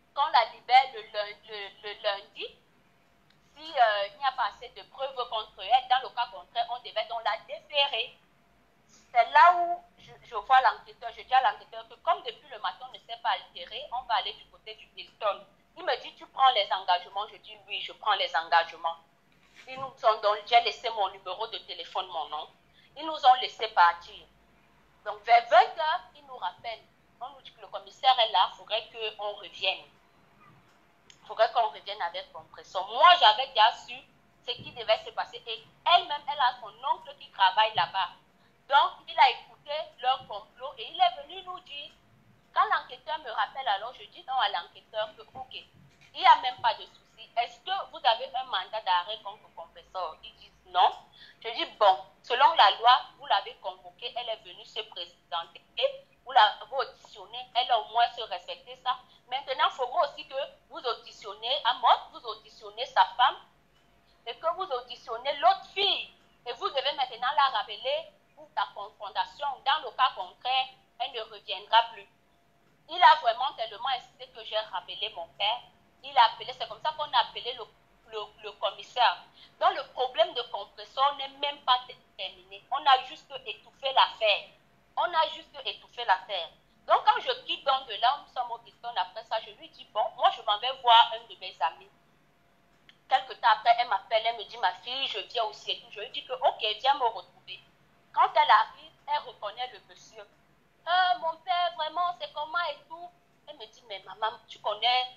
le lundi. Si il n'y a pas assez de preuves contre elle, dans le cas contraire, on devait donc la déférer. C'est là où je vois l'enquêteur, je dis à l'enquêteur que comme depuis le matin on ne s'est pas altéré, on va aller du côté du Hilton. Il me dit, tu prends les engagements? Je dis, oui, je prends les engagements. Ils nous ont donc, j'ai laissé mon numéro de téléphone, mon nom. Ils nous ont laissé partir. Donc vers 20 h, ils nous rappellent. On nous dit que le commissaire est là, il faudrait qu'on revienne. Il faudrait qu'on revienne avec compresseur. Moi, j'avais déjà su ce qui devait se passer. Et elle-même, elle a son oncle qui travaille là-bas. Donc, il a écouté leur complot et il est venu nous dire, quand l'enquêteur me rappelle, alors je dis non à l'enquêteur que, ok, il n'y a même pas de souci. Est-ce que vous avez un mandat d'arrêt contre le compresseur? Ils disent non. Je dis, bon, selon la loi, vous l'avez convoquée, elle est venue se présenter, vous l'avez auditionnée, elle a au moins se respecter ça. Maintenant, il faudra aussi que vous auditionnez Amot, vous auditionnez sa femme et que vous auditionnez l'autre fille. Et vous devez maintenant la rappeler pour la confrontation. Dans le cas contraire, elle ne reviendra plus. Il a vraiment tellement insisté que j'ai rappelé mon père. Il a appelé, c'est comme ça qu'on a appelé le commissaire. Donc le problème de compresseur n'est même pas terminé. On a juste étouffé l'affaire. On a juste étouffé l'affaire. Donc quand je quitte donc de là, nous sommes au Hilton après ça, je lui dis, bon, moi je m'en vais voir un de mes amis. Quelque temps après, elle m'appelle, elle me dit, ma fille, je viens aussi et tout. Je lui dis que, ok, viens me retrouver. Quand elle arrive, elle reconnaît le monsieur. Mon père, vraiment, c'est comment et tout. Elle me dit, mais maman, tu connais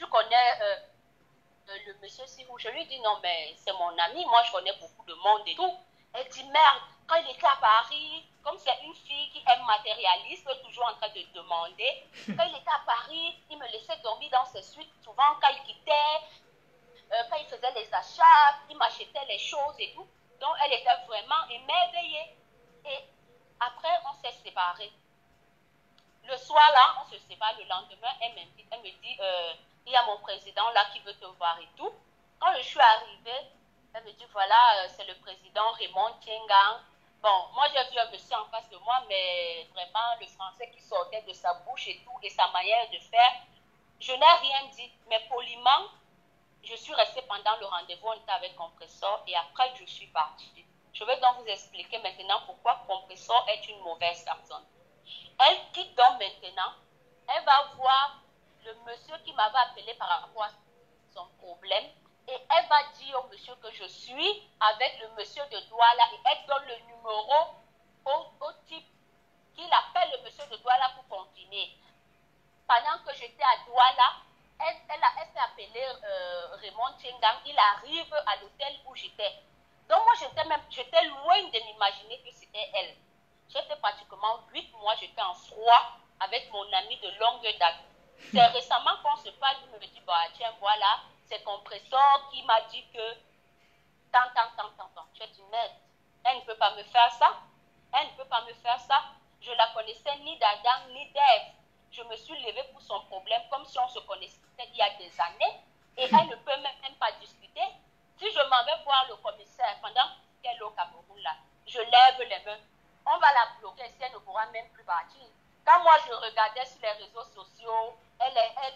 le monsieur Sirou. Je lui dis, non, mais c'est mon ami, moi je connais beaucoup de monde et tout. Elle dit, merde, quand il était à Paris, comme c'est une fille qui aime matérialiste, toujours en train de demander, quand il était à Paris, il me laissait dormir dans ses suites, souvent quand il quittait, quand il faisait les achats, il m'achetait les choses et tout. Donc elle était vraiment émerveillée. Et après, on s'est séparés. Le soir là, on se sépare. Le lendemain, elle me dit, il y a mon président là qui veut te voir et tout. Quand je suis arrivée, elle me dit, voilà, c'est le président Raymond Tchengang. Bon, moi j'ai vu un monsieur en face de moi, mais vraiment le français qui sortait de sa bouche et tout, et sa manière de faire, je n'ai rien dit. Mais poliment, je suis restée pendant le rendez-vous, on était avec Compressor, et après je suis partie. Je vais donc vous expliquer maintenant pourquoi Compressor est une mauvaise personne. Elle quitte donc maintenant, elle va voir le monsieur qui m'avait appelé par rapport à son problème et elle va dire au monsieur que je suis avec le monsieur de Douala et elle donne le numéro au type qu'il appelle le monsieur de Douala pour continuer. Pendant que j'étais à Douala, elle s'est appelée Raymond Tchengang, il arrive à l'hôtel où j'étais. Donc moi j'étais loin de m'imaginer que c'était elle. J'ai fait pratiquement 8 mois, j'étais en froid avec mon ami de longue date. C'est récemment qu'on se parle, il me dit, bah tiens, voilà, c'est Compressor qui m'a dit que tant. J'ai dit, merde, elle ne peut pas me faire ça. Elle ne peut pas me faire ça. Je la connaissais ni d'Adam ni d'Ève. Je me suis levée pour son problème comme si on se connaissait il y a des années. Et elle ne peut même pas discuter. Si je m'en vais voir le commissaire pendant qu'elle est au Cameroun là, je lève les mains. On va la bloquer si elle ne pourra même plus partir. Quand moi je regardais sur les réseaux sociaux, elle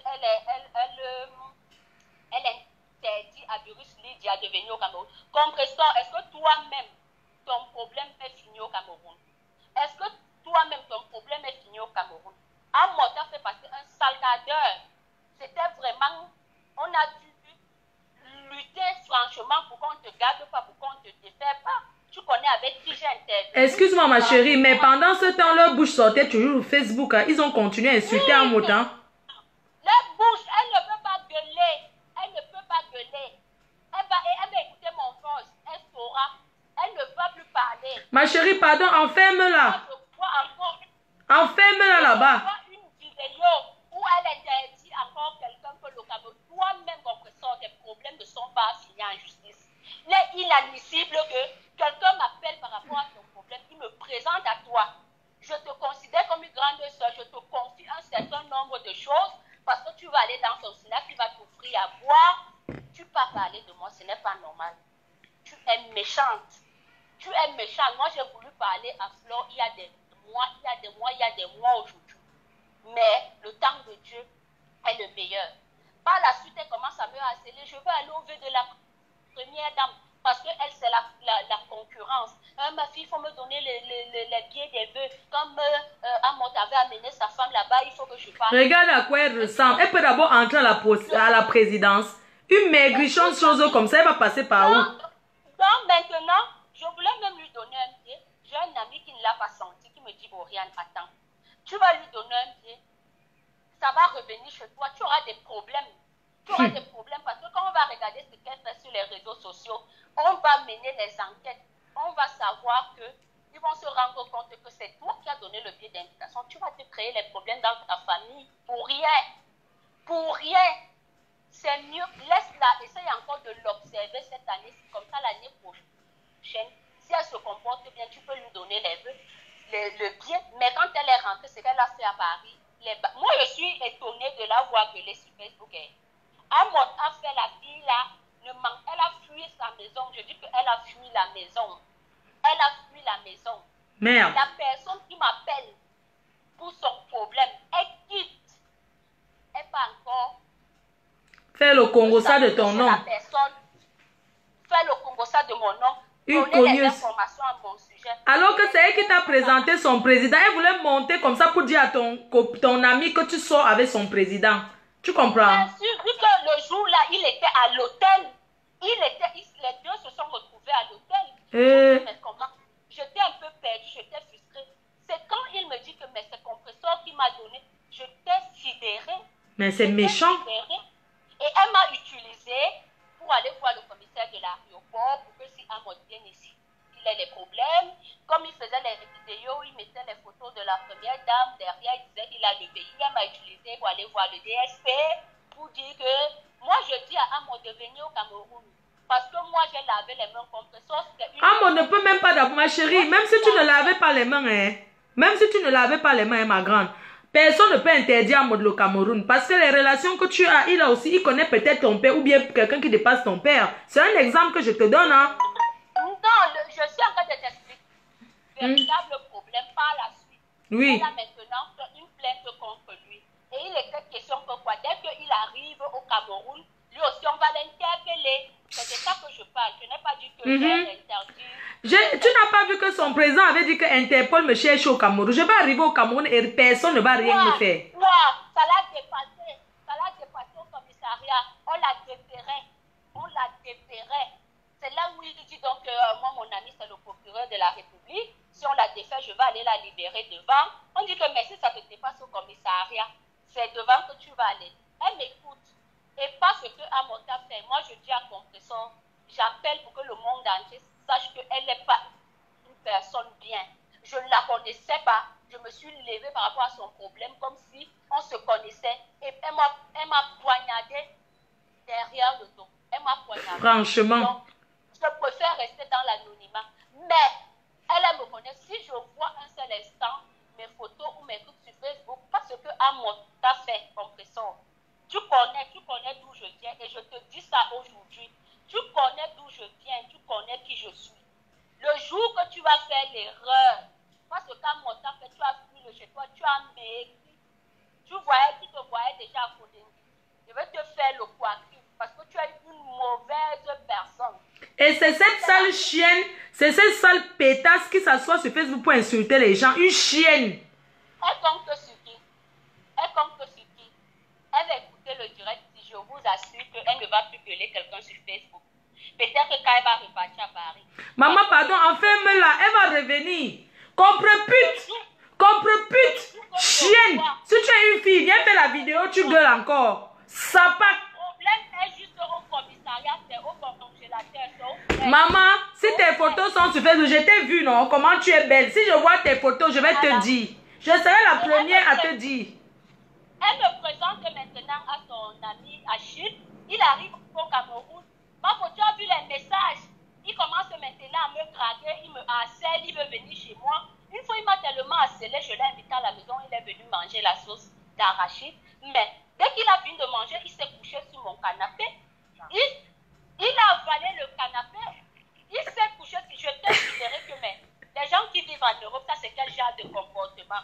interdit à Virus Lydia de venir au Cameroun. Compressor, est-ce que toi-même, ton problème est fini au Cameroun? Est-ce que toi-même, ton problème est fini au Cameroun? À moi, tu as fait passer un sale quart d'heure. C'était vraiment, on a dû lutter franchement pour qu'on ne te garde pas, pour qu'on ne te défère pas. Tu connais avec qui j'ai intervenu. Excuse-moi ma chérie, mais pendant ce temps, leur bouche sortait toujours sur Facebook. Hein. Ils ont continué à insulter en montant. Leur bouche, elle ne peut pas gueuler. Elle ne peut pas gueuler. Elle va écouter mon force. Elle saura. Elle ne va plus parler. Ma chérie, pardon, enferme-la. Enferme-la là-bas. Je vois une vidéo où elle interdit encore quelqu'un que le Cameroun. Toi, inadmissible que quelqu'un m'appelle par rapport à ton problème, il me présente à toi. Je te considère comme une grande soeur, je te confie un certain nombre de choses parce que tu vas aller dans son cinéma, tu vas t'offrir à boire. Tu ne peux pas parler de moi, ce n'est pas normal. Tu es méchante. Tu es méchante. Moi, j'ai voulu parler à Flore il y a des mois aujourd'hui. Mais le temps de Dieu est le meilleur. Par la suite, elle commence à me harceler. Je veux aller au vœu de la première dame parce qu'elle, c'est la concurrence. Ma fille, il faut me donner les billets des vœux. Comme Amot avait amené sa femme là-bas, il faut que je parle. Regarde à quoi elle ressemble. Elle peut d'abord entrer à la présidence. Une maigrichonne chose comme ça, elle va passer par où? Donc maintenant, je voulais même lui donner un pied. J'ai un ami qui ne l'a pas senti, qui me dit, Oriane, attends, tu vas lui donner un pied, ça va revenir chez toi, tu auras des problèmes. Tu auras des problèmes parce que quand on va regarder ce qu'elle fait sur les réseaux sociaux, on va mener les enquêtes, on va savoir que ils vont se rendre compte que c'est toi qui as donné le pied d'invitation. Tu vas te créer les problèmes dans ta famille pour rien. Pour rien. C'est mieux, laisse-la, essaye encore de l'observer cette année, comme ça l'année prochaine. Si elle se comporte bien, tu peux lui donner le bien. Mais quand elle est rentrée, ce qu'elle a fait à Paris, moi je suis étonnée de la voir gueuler sur Facebook. Amon a fait la fille là, elle a fui sa maison. Je dis qu'elle a fui la maison. Elle a fui la maison. Merde. La personne qui m'appelle pour son problème, elle quitte. Elle pas encore. Fais le Congo-ça de ton nom. Fais le Congo-ça de mon nom. Une Donner les cogneuse. informations à mon sujet. Alors que c'est elle qui t'a présenté son président. Elle voulait monter comme ça pour dire à ton ami que tu sors avec son président. Tu comprends? Bien sûr, vu que le jour-là, il était à l'hôtel. Les deux se sont retrouvés à l'hôtel. Mais comment? J'étais un peu perdue, j'étais frustrée. C'est quand il me dit que mais c'est compresseur qui m'a donné. J'étais sidérée. Mais c'est méchant. Et elle m'a utilisé pour aller voir le commissaire de l'aéroport pour que si Amod vienne ici, il ait des problèmes. Comme il faisait les vidéos, il mettait les photos de la première dame derrière, il disait qu'il a le pays. Elle m'a utilisé pour aller voir le DSP pour dire que moi je dis à Amod de venir au Cameroun. Parce que moi j'ai lavé les mains compresseurs. Amod ne peut même pas d'abord, ma chérie, même si tu ne lavais pas les mains, hein. Même si tu ne lavais pas les mains, hein, ma grande. Personne ne peut interdire à Amod le Cameroun. Parce que les relations que tu as, il a aussi, il connaît peut-être ton père ou bien quelqu'un qui dépasse ton père. C'est un exemple que je te donne. Hein. Non, je suis en train de t'expliquer. Véritable problème par la suite. Oui. Elle a maintenant fait une plainte contre lui. Et il était question que quoi, dès qu'il arrive au Cameroun, lui aussi on va l'interpeller. C'est de ça que je parle. Je n'ai pas dit que j'ai interdit. Tu n'as pas vu que son président avait dit que Interpol me cherche au Cameroun. Je vais arriver au Cameroun et personne ne va rien me faire. Ça l'a dépassé. Ça l'a dépassé au commissariat. On l'a déféré. On l'a déféré. C'est là où il dit donc, moi mon ami c'est le procureur de la République. Si on la défait, je vais aller la libérer devant. On dit que mais si ça te dépasse au commissariat, c'est devant que tu vas aller. Elle m'écoute. Et pas ce que Amota fait. Moi je dis à Compressor, j'appelle pour que le monde entier sache qu'elle n'est pas une personne bien. Je ne la connaissais pas. Je me suis levée par rapport à son problème comme si on se connaissait. Et elle m'a poignardé derrière le dos. Elle m'a poignardé. Franchement. Donc, je préfère rester dans l'anonymat. Mais elle me connaît. Si je vois un seul instant mes photos ou mes trucs sur Facebook, parce que Amot t'a fait Compressor. Tu connais d'où je viens et je te dis ça aujourd'hui. Tu connais d'où je viens, tu connais qui je suis. Le jour que tu vas faire l'erreur, parce que quand mon temps fait, tu as fui de chez toi, tu as maigri. Tu te voyais déjà à côté. Je vais te faire le poitrine parce que tu es une mauvaise personne. Et c'est cette sale chienne, c'est cette sale pétasse qui s'assoit sur Facebook pour insulter les gens. Une chienne. Elle compte sur qui? Elle compte sur qui? Elle va écouter le direct si je vous assure qu'elle ne va plus gueuler quelqu'un sur Facebook. Peut-être que quand elle va repartir à Paris. Maman, pardon, enferme-la, elle va revenir. Comprends-pute, comprends-pute, chienne. Si tu es une fille, viens faire la vidéo, tu gueules encore. Sapin. Le problème est juste au commissariat, c'est au congélateur. Maman, si tes photos sont sur Facebook, je t'ai vu, non? Comment tu es belle. Si je vois tes photos, je vais te dire. Je serai la première à te dire. Elle me présente maintenant à son ami Achille. Il arrive au Cameroun. Maman, tu as vu les messages. Il d'arachide. Mais dès qu'il a fini de manger, il s'est couché sur mon canapé. Il a avalé le canapé. Il s'est couché. Je t'ai suggéré que les gens qui vivent en Europe, ça c'est quel genre de comportement?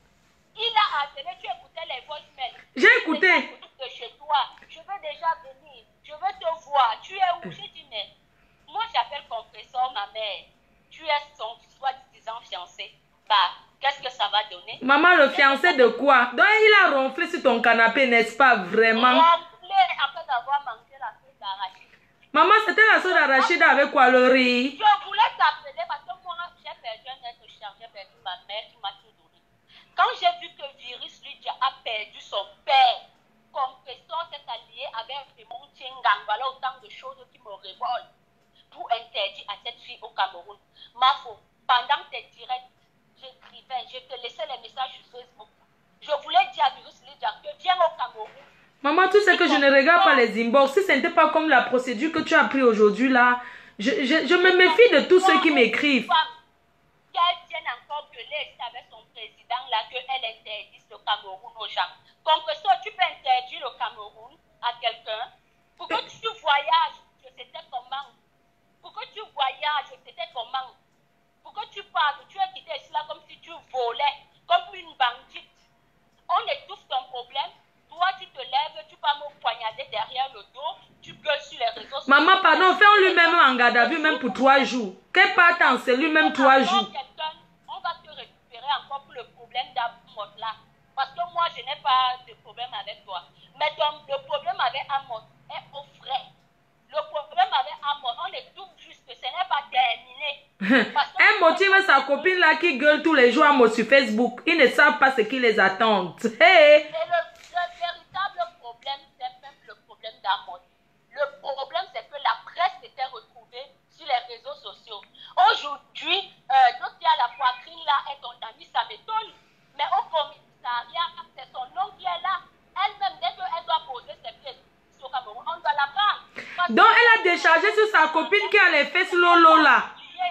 Il a appelé, tu écoutais les voicemails. J'ai écouté. De chez toi, je veux déjà venir, je veux te voir. Tu es où? J'ai dit, mais moi j'appelle compresseur ma mère. Tu es son soi-disant fiancé. Bah, qu'est-ce que ça va donner? Maman, le fiancé de quoi? Donc il a ronflé sur ton canapé, n'est-ce pas vraiment? Ronflé après avoir mangé la sauce d'arachide. Maman, c'était la sauce d'arachide avec quoi? Le riz? Je voulais t'appeler parce que moi, j'ai perdu un être cher, j'ai perdu ma mère qui m'a tout donné. Quand j'ai vu que Virus, lui, a perdu son père, Compressor s'est allié avec Raymond Tiengang, voilà autant de choses qui me révoltent pour interdire à cette fille au Cameroun. Mafo, pendant tes directs, j'écrivais, je te laissais les messages sur Facebook. Je voulais dire à Virus Lydia que viens au Cameroun. Maman, tu sais que je ne regarde pas les inbox. Si ce n'était pas comme la procédure que tu as pris aujourd'hui là, je me méfie de tous ceux qui m'écrivent. Qu'elle vienne encore gueuler avec son président là, qu'elle interdise le Cameroun aux gens. Compressor, tu peux interdire le Cameroun à quelqu'un. Pour que tu voyages, je sais comment. Pour que tu voyages, je sais comment. Pour que tu parles, tu es quitté ici là comme si tu volais, comme une bandite. On étouffe ton problème. Toi, tu te lèves, tu vas me poignarder derrière le dos, tu gueules sur les réseaux sociaux. Maman, pardon, fais-on lui-même en garde à vue même pour 3 jours. Qu'elle parte en cellule même 3 jours. On va te récupérer encore pour le problème d'Amot là. Parce que moi, je n'ai pas de problème avec toi. Mais le problème avec Amot est au frais. Le problème avec Amot, on étouffe juste, ce n'est pas terminé. Elle motive sa copine là qui gueule tous les jours à moi sur Facebook. Ils ne savent pas ce qui les attend. Hey. Et le véritable problème, c'est même le problème d'Amot. Le problème, c'est que la presse s'était retrouvée sur les réseaux sociaux. Aujourd'hui, l'autre qui a la poitrine là est ton ami, ça m'étonne. Mais au commissariat, c'est son nom qui est là. Elle-même, dès qu'elle doit poser ses pieds sur le Cameroun, on doit la prendre. Donc, elle a déchargé sur sa copine qui a les fesses lolo là.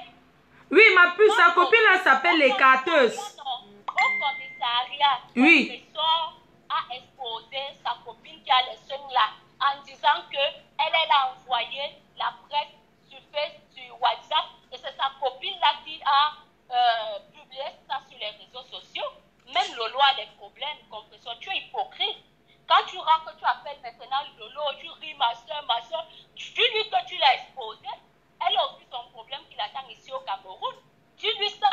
Oui, ma puce, sa copine là s'appelle l'écarteuse. Au commissariat, oui. Le professeur a exposé sa copine qui a les seins là en disant qu'elle a envoyé la presse sur Facebook, sur WhatsApp, et c'est sa copine là qui a publié ça sur les réseaux sociaux. Même Lolo a des problèmes, compresseur. Tu es hypocrite. Quand tu rentres, tu appelles maintenant Lolo, tu ris ma soeur, tu dis que tu l'as exposé. Elle a aussi son problème qui l'attend ici au Cameroun. Dis-lui ça.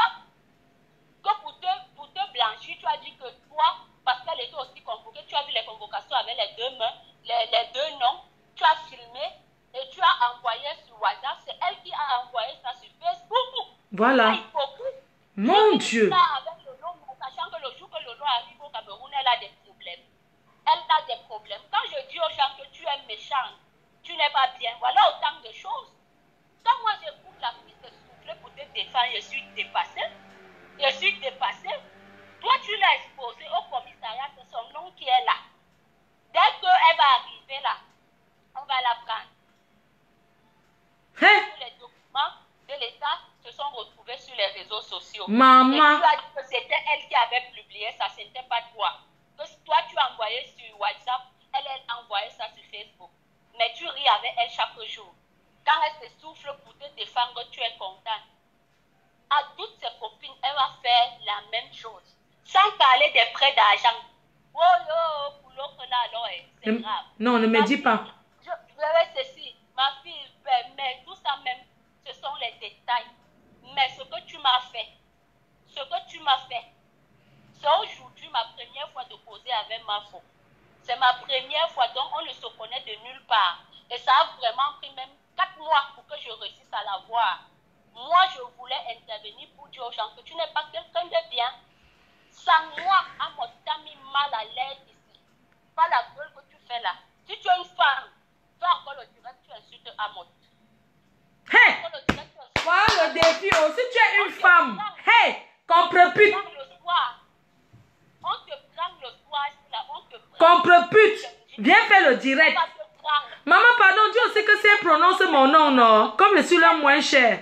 Que pour te blanchir, tu as dit que toi, parce qu'elle était aussi convoquée, tu as vu les convocations avec les deux mains, les deux noms, tu as filmé et tu as envoyé sur WhatsApp. C'est elle qui a envoyé ça sur Facebook. Voilà. Mon Dieu. Avec Lolo, sachant que le jour que Lolo arrive au Cameroun, elle a des problèmes. Elle a des problèmes. Quand je dis aux gens que tu es méchant, tu n'es pas bien, voilà autant de choses. Quand moi j'écoute la fille se souffler pour te défendre, je suis dépassée. Toi, tu l'as exposé au commissariat, c'est son nom qui est là. Dès qu'elle va arriver là, on va la prendre. Hey. Tous les documents de l'État se sont retrouvés sur les réseaux sociaux. Maman. Et tu as dit que c'était elle qui avait publié ça, ce n'était pas toi. Que toi, tu as envoyé sur WhatsApp, elle a envoyé ça sur Facebook. Mais tu ris avec elle chaque jour. Quand elle se souffle pour te défendre, tu es content. À toutes ses copines, elle va faire la même chose. Sans parler des prêts d'argent. Oh yo, pour l'autre là, alors, c'est grave. Non, ne me dis pas. Je vais ceci. Ma fille, mais tout ça même, ce sont les détails. Mais ce que tu m'as fait, c'est aujourd'hui ma première fois de causer avec ma femme. C'est ma première fois, donc on ne se connaît de nulle part. Et ça a vraiment pris même 4 mois pour que je réussisse à la voir. Moi, je voulais intervenir pour dire aux gens que tu n'es pas quelqu'un de bien. Sans moi, Amot t'a mis mal à l'aise ici. Pas la gueule que tu fais là. Si tu es une femme, fais encore le direct, tu insultes Amot. Hey! Voilà le défi. Oh. Si tu es une femme, hey! Comprepute. On te prend le soir, là, on te prend. Comprepute. Viens faire le direct. Maman, pardon, Dieu sait que si elle prononce mon nom, non? Comme je suis là moins cher.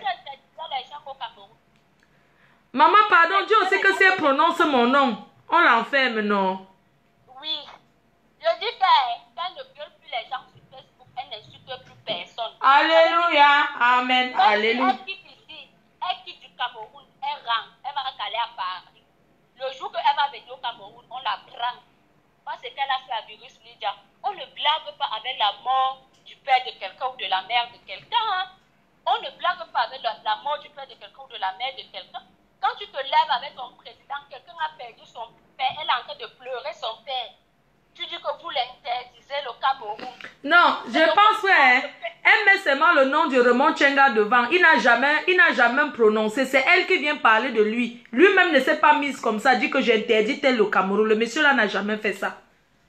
Maman, pardon, Dieu sait que si elle prononce mon nom, on l'enferme, non? Oui, Je dis qu'elle ne viole plus les gens sur Facebook, elle n'insulte plus personne. Alléluia. Amen. Même Alléluia. si elle quitte ici, elle quitte du Cameroun, elle rentre, elle va caler à Paris. Le jour qu'elle va venir au Cameroun, on la prend. Parce qu'elle a fait à virus Lydia. On ne blague pas avec la mort du père de quelqu'un ou de la mère de quelqu'un. Hein. On ne blague pas avec la mort du père de quelqu'un ou de la mère de quelqu'un. Quand tu te lèves avec ton président, quelqu'un a perdu son père, elle est en train de pleurer son père. Tu dis que vous l'interdisez le Cameroun. Non, je pense que elle met seulement le nom du Raymond Tchenga devant. Il n'a jamais prononcé. C'est elle qui vient parler de lui. Lui-même ne s'est pas mise comme ça, dit que j'interdis tel le Cameroun. Le monsieur là n'a jamais fait ça.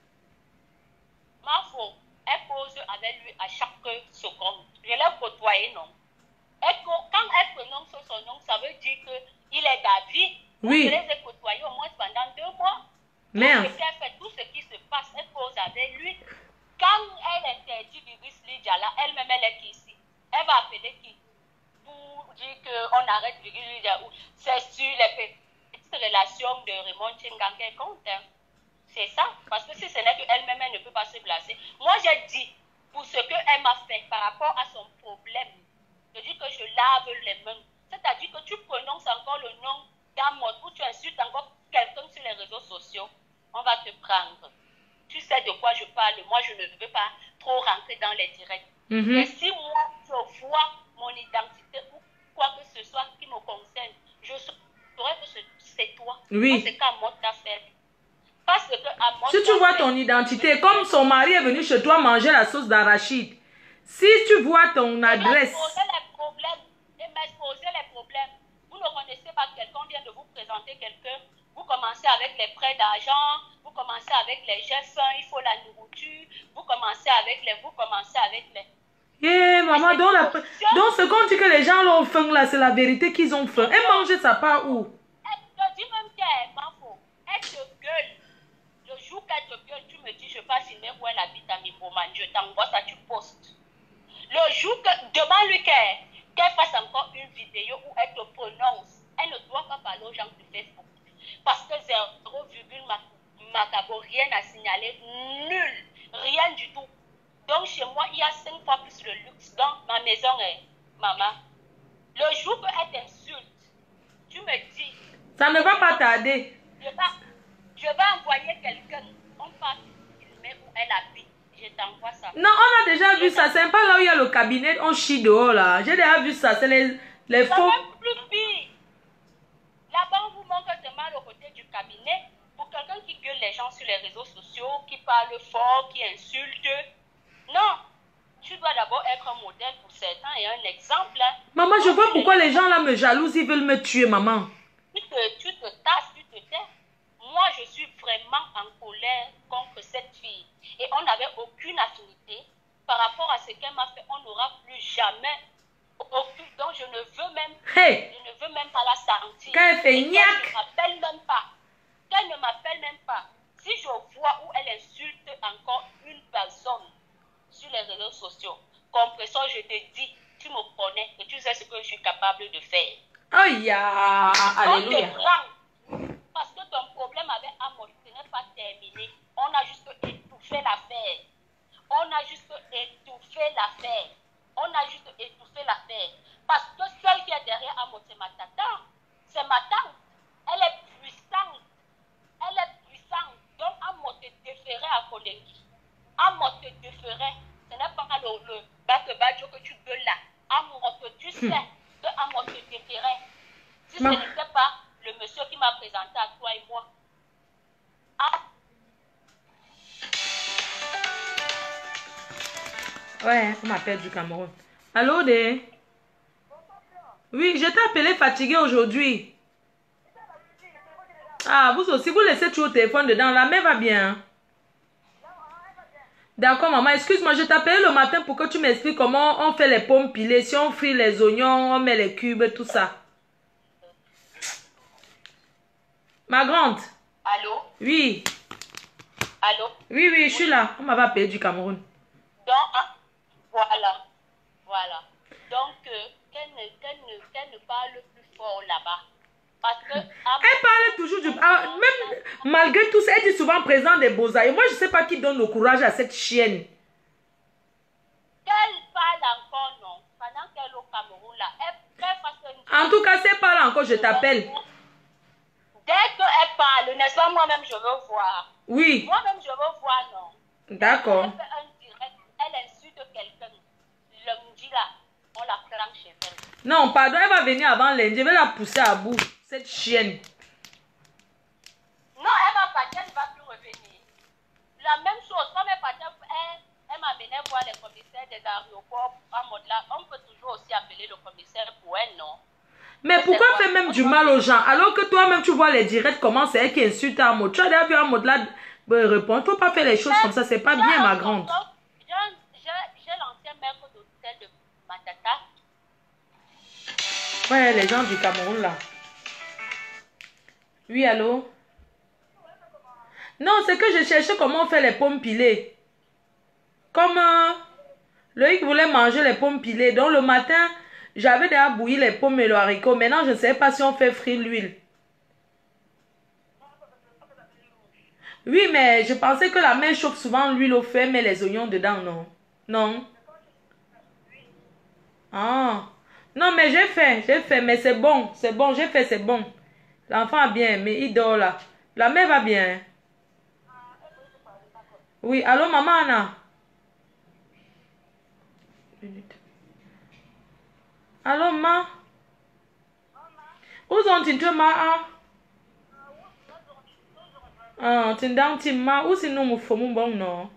Marfo, elle cause avec lui à chaque seconde. Je l'ai côtoyé, non? Quand elle prononce son nom, ça veut dire qu'il est David. Oui. Je les ai côtoyés au moins pendant 2 mois. Merde. Et puis elle fait tout ce qui se passe, elle cause avec lui. Quand elle interdit Virus Lydia là, elle-même elle est ici. Elle va appeler qui? Pour dire qu'on arrête Virus Lydia. C'est sur les petites relations de Raymond Tchengan qu'elle compte. Hein. C'est ça. Parce que si ce n'est qu'elle-même, elle ne peut pas se placer. Moi, j'ai dit, pour ce qu'elle m'a fait par rapport à son problème, je dis que je lave les mains. C'est-à-dire que tu prononces encore le nom d'un mot ou tu insultes encore quelqu'un sur les réseaux sociaux, on va te prendre. Tu sais de quoi je parle. Moi, je ne veux pas trop rentrer dans les directs. Mais si moi, je vois mon identité ou quoi que ce soit qui me concerne, je saurais que c'est toi. Oui. C'est qu'à moi t'a fait. Parce que si tu vois ton identité, comme son mari est venu chez toi manger la sauce d'arachide, si tu vois ton adresse... Et m'exposer les problèmes. Vous ne connaissez pas quelqu'un, vient de vous présenter quelqu'un, vous commencez avec les prêts d'argent, vous commencez avec les gestes sains, il faut la nourriture, vous commencez avec les... Yeah, maman, donc ce qu'on dit que les gens l'ont faim là, c'est la vérité qu'ils ont faim. Et manger ça part où? Je dis même qu'elle m'en faut. Elle te gueule. Le jour qu'elle te gueule, tu me dis, je passe une où elle habite à Mimboman, je t'envoie ça, tu postes. Le jour que, demande-lui qu'elle fasse encore une vidéo où elle te prononce. Elle ne doit pas parler aux gens de Facebook. Parce que 0, macabo, rien à signaler, nul, rien du tout. Donc chez moi, il y a 5 fois plus le luxe dans ma maison, maman. Le jour qu'elle t'insulte, tu me dis... Ça ne va pas tarder. Je vais envoyer quelqu'un, on va filmer où elle habite. Je t'envoie ça. Non, on a déjà vu ça. C'est pas là où il y a le cabinet, on chie dehors là. J'ai déjà vu ça. C'est les faux. C'est même plus pire. Là-bas, on vous montre seulement le côté du cabinet. Pour quelqu'un qui gueule les gens sur les réseaux sociaux, qui parle fort, qui insulte. Non. Tu dois d'abord être un modèle pour certains et un exemple. Maman, je vois pourquoi les gens là me jalousent, ils veulent me tuer, maman. Tu te tasses, tu te tais. Moi, je suis vraiment en colère contre cette fille. Et on n'avait aucune affinité. Par rapport à ce qu'elle m'a fait, on n'aura plus jamais aucune. Donc, je ne veux même, je ne veux même pas la sentir. Qu'elle fait qu'elle ne m'appelle même pas. Qu'elle ne m'appelle même pas. Si je vois où elle insulte encore une personne sur les réseaux sociaux, compresseur, je te dis, tu me connais et tu sais ce que je suis capable de faire. Oh ya, alléluia. Parce que ton problème avec Amos, ce n'est pas terminé. On a juste étouffé l'affaire. On a juste étouffé l'affaire. Parce que celle qui est derrière Amos, c'est ma tata. C'est ma tante. Elle est puissante. Donc Amos te déférait à Kolengi. Amos te déférait. Ce n'est pas le bac-bajo que tu veux là. Amos, tu sais que Amos te déférait. Si ce n'était pas le monsieur qui m'a présenté à toi et moi. Ouais, on m'appelle du Cameroun. Allô, Dé? Oui, je t'ai appelé fatiguée aujourd'hui. Ah, vous aussi, vous laissez toujours le téléphone dedans. La mère va bien. D'accord, maman. Excuse-moi, je t'appelais le matin pour que tu m'expliques comment on fait les pommes pilées. Si on frit les oignons, on met les cubes, tout ça. Ma grande. Allô? Oui. Allô? Oui, je suis là. On m'avait appelé du Cameroun. Donc, voilà. Donc, qu'elle ne parle plus fort là-bas. Parce que... Elle parle toujours du... même malgré tout ça, elle dit souvent présent des beaux-arts. Et moi, je ne sais pas qui donne le courage à cette chienne. Qu'elle parle encore, non. Pendant qu'elle est au Cameroun, là, elle fait face En tout cas, si elle parle encore, je t'appelle. Dès qu'elle parle, n'est-ce pas, moi-même, je veux voir. Oui. Moi-même, je veux voir, non. D'accord. Elle fait un direct, elle insulte quelqu'un. Lundi, là, on la prend chez elle. Non, pardon, elle va venir avant lundi. Je vais la pousser à bout, cette chienne. Non, elle va partir, elle ne va plus revenir. La même chose, comme elle partait, elle m'amenait voir les commissaires des aéroports en mode là. On peut toujours aussi appeler le commissaire pour elle, non? Mais pourquoi faire même du mal aux gens alors que toi-même tu vois les directs comment c'est elle qui insulte en mode. Tu as déjà vu en mode là répondre. Il ne faut pas faire les choses comme ça, c'est pas bien ma grande. J'ai l'ancien maître d'hôtel de Matata. Ouais, les gens du Cameroun là. Oui, allô? Non, c'est que je cherchais comment faire les pommes pilées. Comme Loïc voulait manger les pommes pilées. Donc le matin, j'avais déjà bouilli les pommes et le haricot. Maintenant, je ne sais pas si on fait frire l'huile. Oui, mais je pensais que la mère chauffe souvent l'huile au feu, mais les oignons dedans, non? Non. Ah. Non, mais j'ai fait, mais c'est bon, j'ai fait, c'est bon. L'enfant a bien aimé, il dort là. La mère va bien. Oui, allô, maman Anna? Allô, ma? Où sont-ils, ma? Ah, tu n'as pas où c'est nous, mon femme, bon, non?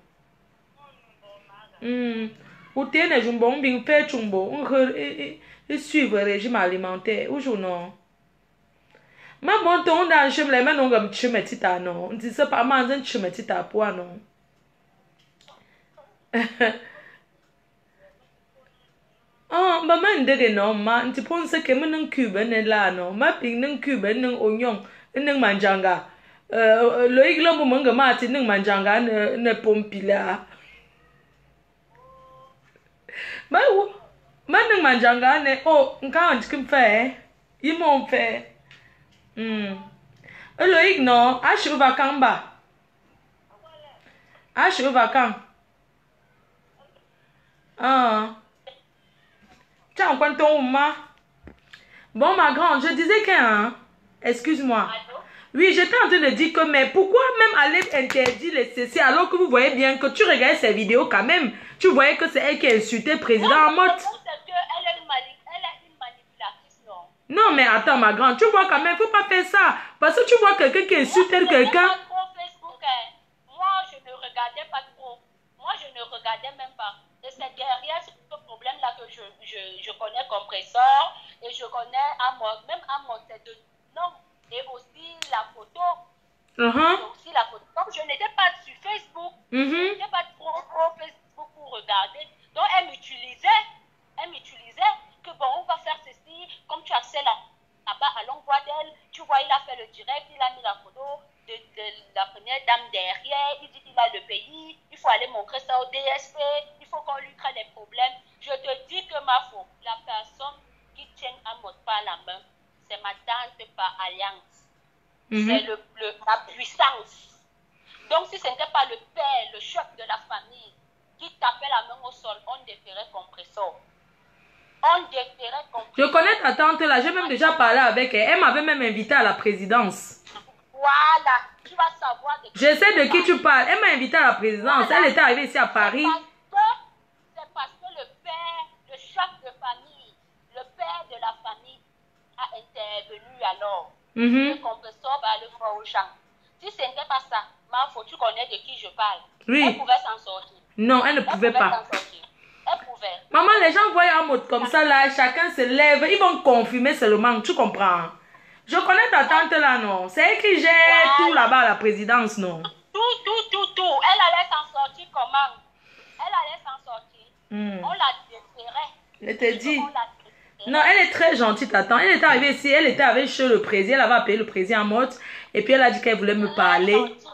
Où t'es, ne joue bon, bien fait, chumbo, et suivre le régime alimentaire, où je non? Ma bon, ton dans je me les mets, non, comme tu me dis, non? Tu sais pas, moi, je me dis, à point, non? Oh, maman ndege no ma nti ponse ke mun cube ne la no ma ping nung cube nung onion nung manjanga lo iglo mo nga ma ti nung manjanga ne pompila ma nung manjanga ne oh nka on tikim fe imo fe lo igno ashu vakamba ashu vakam Tiens, bon, ma grande, je disais que... excuse-moi. Oui, j'étais en train de dire que, mais pourquoi même aller interdire les CC alors que vous voyez bien que tu regardes ces vidéos quand même, tu voyais que c'est elle qui a insulté le président en mode... Elle est une manipulatrice, non? Non, mais attends, ma grande, tu vois quand même, il ne faut pas faire ça. Parce que tu vois quelqu'un qui insulte quelqu'un... Moi, je ne regardais pas trop. Moi, je ne regardais même pas. Et c'est derrière ce problème-là que je connais Compressor et je connais Amor. Même Amor, c'est de nom. Et aussi la photo. Aussi la photo. Donc, je n'étais pas sur Facebook. Je n'étais pas trop Facebook pour regarder. Donc, elle m'utilisait. Que bon, on va faire ceci. Comme tu as fait là-bas, allons voir d'elle. Tu vois, il a fait le direct. Il a mis la photo de la première dame derrière. Il dit qu'il a le pays. Il faut aller montrer ça au DSP. Il faut qu'on lui crée des problèmes. Je te dis que ma faute, la personne qui tient à mon par la main, c'est ma tante par alliance. C'est la puissance. Donc, si ce n'était pas le père, le chef de la famille, qui tapait la main au sol, on déférait Compressor. Je connais ta tante là, j'ai même déjà parlé avec elle. Elle m'avait même invité à la présidence. Voilà, tu vas savoir de qui je sais de qui tu parles. Elle m'a invité à la présidence. Voilà. Elle était arrivée ici à Paris. C'est parce que le père, le chef de famille, le père de la famille a intervenu alors. Le Compressor va aller voir aux gens. Si ce n'était pas ça, ma faute, tu connais de qui je parle. Oui. Elle pouvait s'en sortir. Non, elle ne pouvait pas. Elle pouvait. Maman, les gens voient un mode comme ça là, chacun se lève, ils vont confirmer seulement, tu comprends? Je connais ta tante là, non? C'est elle qui gère tout là-bas à la présidence, non? Tout. Elle allait s'en sortir comment? Elle allait s'en sortir. On la déférait. Je te dis. Non, elle est très gentille, ta tante. Elle est arrivée ici, elle était avec chez le président, elle avait appelé le président en mode, et puis elle a dit qu'elle voulait me parler.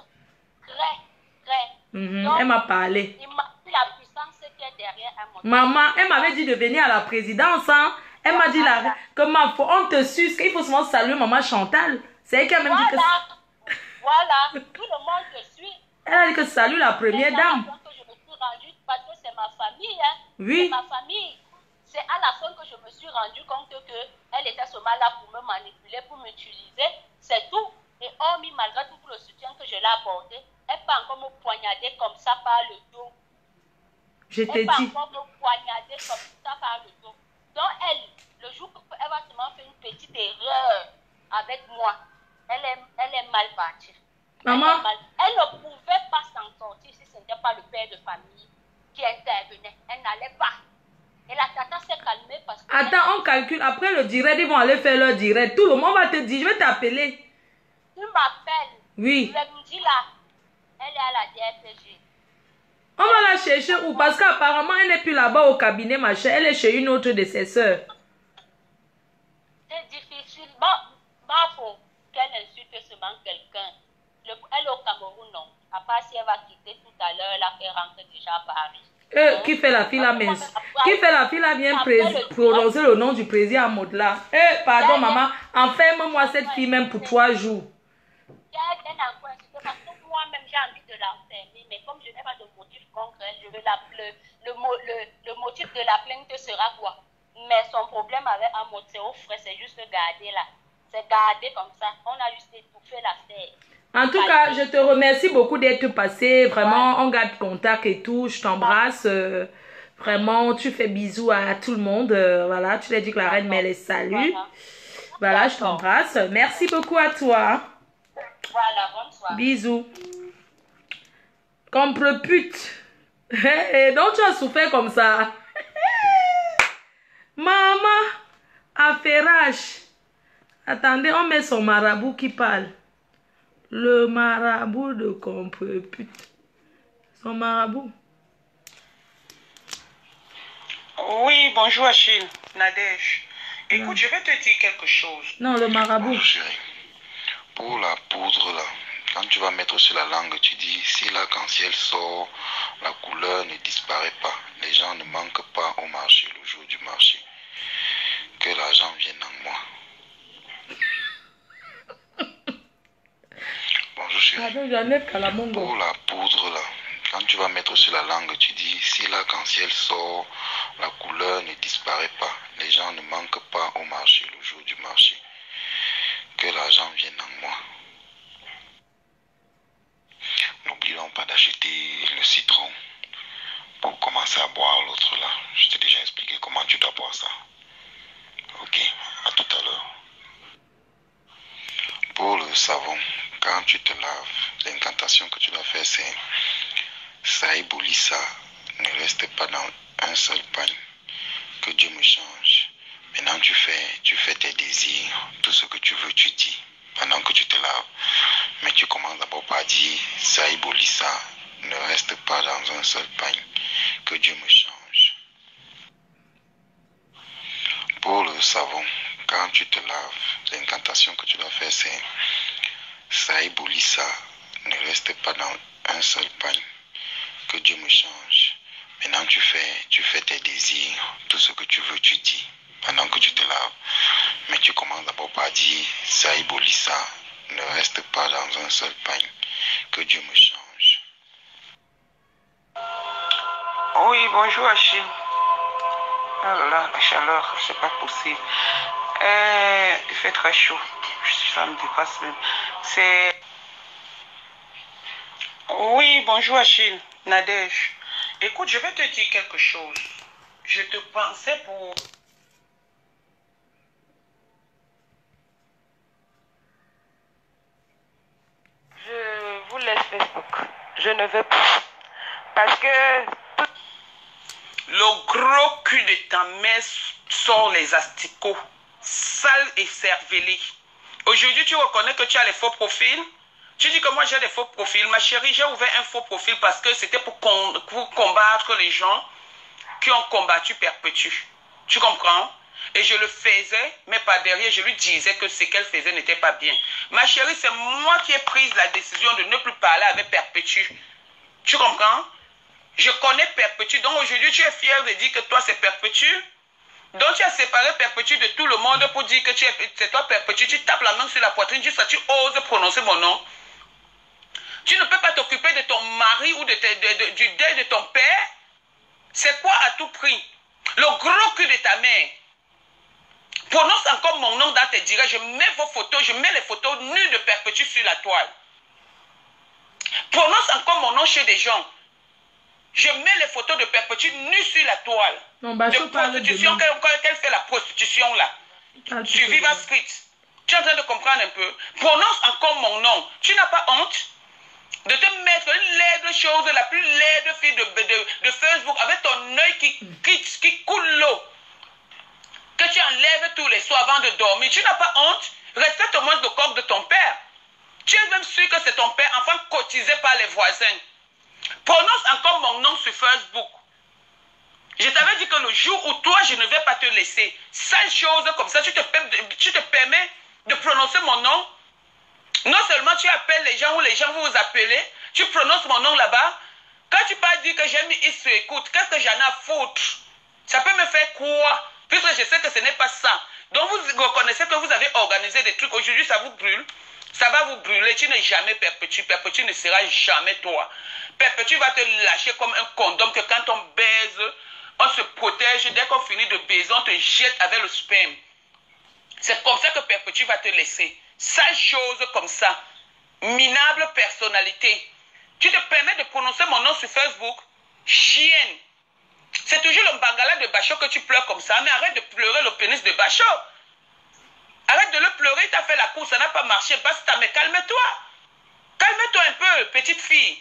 Très. Donc, elle m'a parlé. La puissance qui est derrière un mode. Maman, elle m'avait dit de venir à la présidence, hein. Elle m'a dit que on te suce, qu'il faut souvent saluer maman Chantal. C'est elle qui a même dit que... Voilà, tout le monde te suit. Elle a dit que salut la première dame. Que je me suis rendue, parce que c'est ma famille, hein. Oui. C'est ma famille. C'est à la fin que je me suis rendu compte qu'elle était seulement là pour me manipuler, pour m'utiliser. C'est tout. Et hormis, malgré tout le soutien que je l'ai apporté, elle peut encore me poignarder comme ça par le dos. Je t'ai dit. Elle peut encore me poignarder comme ça par le dos. Donc elle, le jour où elle va seulement faire une petite erreur avec moi, elle est mal partie. Maman. Elle ne pouvait pas s'en sortir si ce n'était pas le père de famille qui intervenait. Elle n'allait pas. Et la tata s'est calmée parce que... Attends, on calcule. Après le direct, ils vont aller faire leur direct. Tout le monde va te dire, je vais t'appeler. Tu m'appelles. Oui. Le midi là, elle est à la DRPG. On va la chercher où? Parce qu'apparemment, elle n'est plus là-bas au cabinet, ma chère. Elle est chez une autre de ses sœurs. C'est difficile. Bon, faut qu'elle insulte seulement quelqu'un. Elle est au Cameroun, non. À part si elle va quitter tout à l'heure, là, elle rentre déjà à Paris. Qui fait la fille là, mince? Qui fait la fille là vient prononcer le nom du président à mode là? Pardon, maman. Enferme-moi cette fille même pour 3 jours. Parce que moi-même, j'ai envie de l'enfermer. Mais comme je n'ai pas de motif concret, je vais l'appeler. Le motif de la plainte sera quoi? Mais son problème avec Amod, c'est au frais, c'est juste garder là. C'est garder comme ça. On a juste étouffé l'affaire. En tout cas, je te remercie beaucoup d'être passé. Vraiment, on garde contact et tout. Je t'embrasse. Vraiment, tu fais bisous à tout le monde. Voilà, tu leur dis que la reine met les saluts. Voilà, je t'embrasse. Merci beaucoup à toi. Voilà, bonne soirée. Bisous. Compre pute. Donc tu as souffert comme ça. Maman, affairage. Attendez, on met son marabout qui parle. Le marabout de compre pute. Son marabout. Oui, bonjour Achille, Nadège. Écoute, je vais te dire quelque chose. Non, le marabout. Bonjour chérie. Pour la poudre là, quand tu vas mettre sur la langue, tu dis si l'arc-en-ciel sort, la couleur ne disparaît pas. Les gens ne manquent pas au marché le jour du marché. Que l'argent vienne en moi. Bonjour chérie. Pour la poudre là, quand tu vas mettre sur la langue, tu dis si l'arc-en-ciel sort, la couleur ne disparaît pas. Les gens ne manquent pas au marché le jour du marché. Que l'argent vienne en moi. N'oublions pas d'acheter le citron pour commencer à boire l'autre là. Je t'ai déjà expliqué comment tu dois boire ça. Ok, à tout à l'heure. Pour le savon, quand tu te laves, l'incantation que tu dois faire c'est Saïboulissa, ne reste pas dans un seul pagne. Que Dieu me change. Maintenant tu fais tes désirs, tout ce que tu veux tu dis pendant que tu te laves. Mais tu commences d'abord par dire Saïboulissa, ne reste pas dans un seul pagne. Que Dieu me change. Pour le savon, quand tu te laves, l'incantation que tu dois faire c'est Saïboulissa, ne reste pas dans un seul pagne. Que Dieu me change. Maintenant tu fais tes désirs, tout ce que tu veux tu dis pendant que tu te laves. Mais tu commences d'abord par dire Saïboulissa, ne reste pas dans un seul pagne. Que Dieu me change. Oui, bonjour Achille. Oh là là, la chaleur, c'est pas possible. Il fait très chaud. Ça me dépasse même. Oui, bonjour Achille, Nadège. Écoute, je vais te dire quelque chose. Je te pensais pour... Je vous laisse Facebook. Je ne vais plus. Parce que... Le gros cul de ta mère sort les asticots. Sale et cervelé. Aujourd'hui, tu reconnais que tu as les faux profils. Tu dis que moi j'ai des faux profils. Ma chérie, j'ai ouvert un faux profil parce que c'était pour combattre les gens qui ont combattu Perpétue. Tu comprends? Et je le faisais, mais par derrière, je lui disais que ce qu'elle faisait n'était pas bien. Ma chérie, c'est moi qui ai pris la décision de ne plus parler avec Perpétue. Tu comprends? Je connais Perpétue. Donc aujourd'hui, tu es fier de dire que toi, c'est Perpétue? Donc tu as séparé Perpétue de tout le monde pour dire que c'est toi Perpétue. Tu tapes la main sur la poitrine, tu oses prononcer mon nom. Tu ne peux pas t'occuper de ton mari ou du deuil de ton père. C'est quoi à tout prix? Le gros cul de ta mère. Prononce encore mon nom dans tes directs. Je mets vos photos, je mets les photos nues de Perpétue sur la toile. Prononce encore mon nom chez des gens. Je mets les photos de Perpétue nues sur la toile. Non, bah, de prostitution, qu'elle fait la prostitution là. Sur Viva Street. Tu es en train de comprendre un peu. Prononce encore mon nom. Tu n'as pas honte de te mettre une laide chose, la plus laide fille de Facebook, avec ton œil qui coule l'eau. Que tu enlèves tous les soirs avant de dormir. Tu n'as pas honte? Respecte au moins le corps de ton père. Tu es même sûr que c'est ton père, enfant cotisé par les voisins. Prononce encore mon nom sur Facebook. Je t'avais dit que le jour où toi, je ne vais pas te laisser. Sale chose comme ça, tu te permets de prononcer mon nom. Non seulement tu appelles les gens ou les gens vous appelez, tu prononces mon nom là-bas. Quand tu pas dit que j'ai mis « sur écoute », qu'est-ce que j'en ai à foutre? Ça peut me faire quoi? Puisque je sais que ce n'est pas ça. Donc vous reconnaissez que vous avez organisé des trucs. Aujourd'hui, ça vous brûle. Ça va vous brûler. Tu n'es jamais Perpétue. Perpétue ne sera jamais toi. Perpétue va te lâcher comme un condom que quand on baise, on se protège. Dès qu'on finit de baiser, on te jette avec le sperme. C'est comme ça que Perpétue va te laisser. Sale chose comme ça. Minable personnalité. Tu te permets de prononcer mon nom sur Facebook? Chienne. C'est toujours le bangala de Bachot que tu pleures comme ça. Mais arrête de pleurer le pénis de Bachot. Arrête de le pleurer, il t'a fait la course, ça n'a pas marché. Basta, mais calme-toi. Calme-toi un peu, petite fille.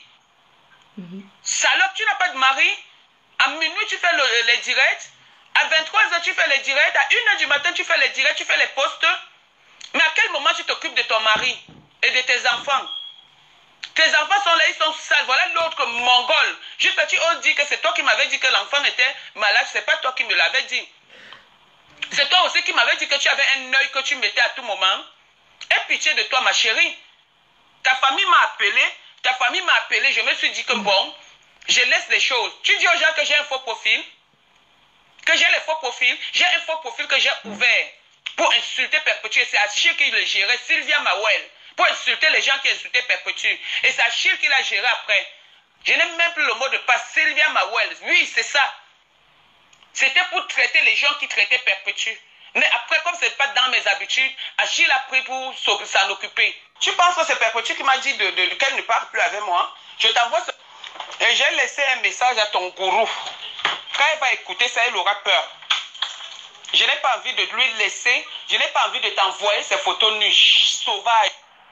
Salope, tu n'as pas de mari. À minuit, tu fais les directs. À 23h, tu fais les directs. À 1h du matin, tu fais les directs, tu fais les posts. Mais à quel moment tu t'occupes de ton mari et de tes enfants? Tes enfants sont là, ils sont sales. Voilà l'autre mongol. Juste tu oses dire que c'est toi qui m'avais dit que l'enfant était malade. C'est pas toi qui me l'avais dit. C'est toi aussi qui m'avais dit que tu avais un œil que tu mettais à tout moment. Aie pitié de toi, ma chérie. Ta famille m'a appelé. Je me suis dit que bon, je laisse les choses. Tu dis aux gens que j'ai un faux profil. Que j'ai les faux profils. J'ai un faux profil que j'ai ouvert pour insulter Perpétue. C'est Achille qui le gérait. Sylvia Mawel. Pour insulter les gens qui insultaient Perpétue. Et c'est Achille qui l'a géré après. Je n'ai même plus le mot de passe. Sylvia Mawel. Oui, c'est ça. C'était pour traiter les gens qui traitaient Perpétue. Mais après, comme ce n'est pas dans mes habitudes, Achille a pris pour s'en occuper. Tu penses que c'est Perpétue qui m'a dit qu'elle ne parle plus avec moi? Je t'envoie ce... Et j'ai laissé un message à ton gourou. Quand elle va écouter ça, elle aura peur. Je n'ai pas envie de lui laisser, je n'ai pas envie de t'envoyer ces photos nues, sauvages.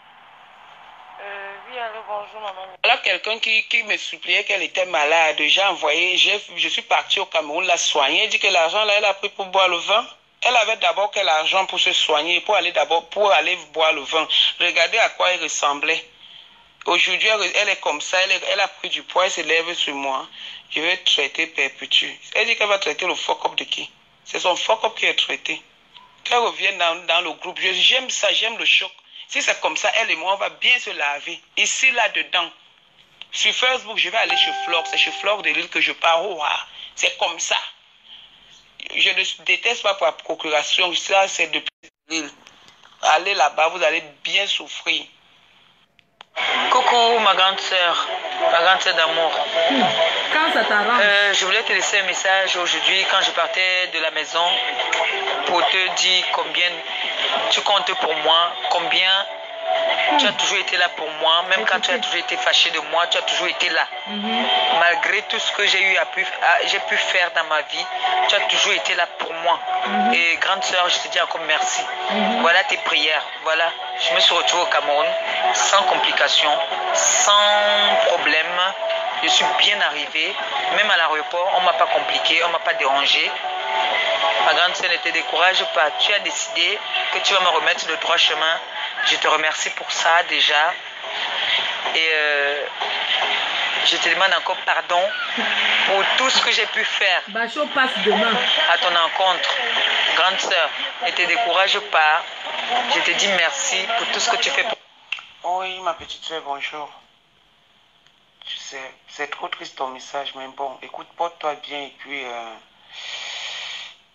Oui, allô, bonjour, maman. Voilà quelqu'un qui me suppliait qu'elle était malade. J'ai envoyé, je suis partie au Cameroun la soigner. Elle dit que l'argent là, elle a pris pour boire le vin. Elle avait d'abord quel argent pour se soigner, pour aller boire le vin. Regardez à quoi elle ressemblait. Aujourd'hui, elle est comme ça, elle a pris du poids, elle se lève sur moi. Je vais traiter Perpétue. Elle dit qu'elle va traiter le fuck-up de qui? C'est son fuck-up qui est traité. Qu'elle revienne dans le groupe. J'aime ça, j'aime le choc. Si c'est comme ça, elle et moi, on va bien se laver. Ici, là-dedans. Sur Facebook, je vais aller chez Flore. C'est chez Flore de Lille que je pars. Oh, c'est comme ça. Je ne déteste pas pour la procuration. Ça, c'est depuis Lille. Allez là-bas, vous allez bien souffrir. Coucou, ma grande sœur d'amour. Quand ça t'arrange. Je voulais te laisser un message aujourd'hui quand je partais de la maison pour te dire combien tu comptes pour moi, combien tu as toujours été là pour moi, même quand tu as toujours été fâché de moi, tu as toujours été là. Malgré tout ce que j'ai pu faire dans ma vie, tu as toujours été là pour moi. Et grande sœur, je te dis encore merci. Voilà tes prières. Voilà, je me suis retrouvée au Cameroun sans complications, sans problème. Je suis bien arrivée. Même à l'aéroport, on ne m'a pas compliqué, on ne m'a pas dérangé. Ma grande sœur, ne te décourage pas. Tu as décidé que tu vas me remettre sur le droit chemin. Je te remercie pour ça déjà. Et je te demande encore pardon pour tout ce que j'ai pu faire. Bachot passe demain. À ton encontre. Grande sœur, ne te décourage pas. Je te dis merci pour tout ce que tu fais pour... Oui, ma petite sœur, bonjour. Tu sais, c'est trop triste ton message, mais bon, écoute, porte-toi bien et puis...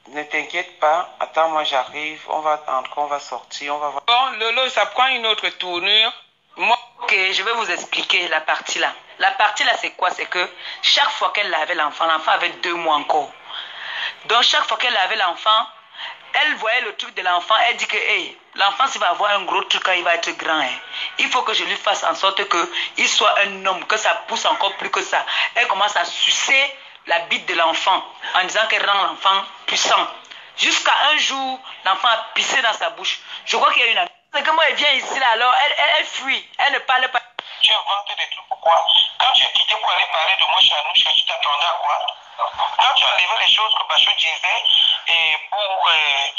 Ne t'inquiète pas, attends, moi j'arrive, on va sortir, on va voir. Bon, Lolo, ça prend une autre tournure. Moi, Ok, je vais vous expliquer la partie là. La partie là, c'est quoi? C'est que chaque fois qu'elle avait l'enfant avait 2 mois encore. Donc, chaque fois qu'elle avait l'enfant, elle voyait le truc de l'enfant, elle dit que hey, l'enfant, s'il va avoir un gros truc quand il va être grand, hein, il faut que je lui fasse en sorte qu'il soit un homme, que ça pousse encore plus que ça. Elle commence à sucer la bite de l'enfant en disant qu'elle rend l'enfant puissant. Jusqu'à un jour, l'enfant a pissé dans sa bouche. Je crois qu'il y a une amie. C'est que moi, elle vient ici, là, alors elle fuit, elle ne parle pas. Tu inventes des trucs pourquoi? Quand j'ai quitté pour aller parler de moi chez Anouche, tu t'attendais à quoi? Quand tu as enlevé les choses que Bachot disait et pour...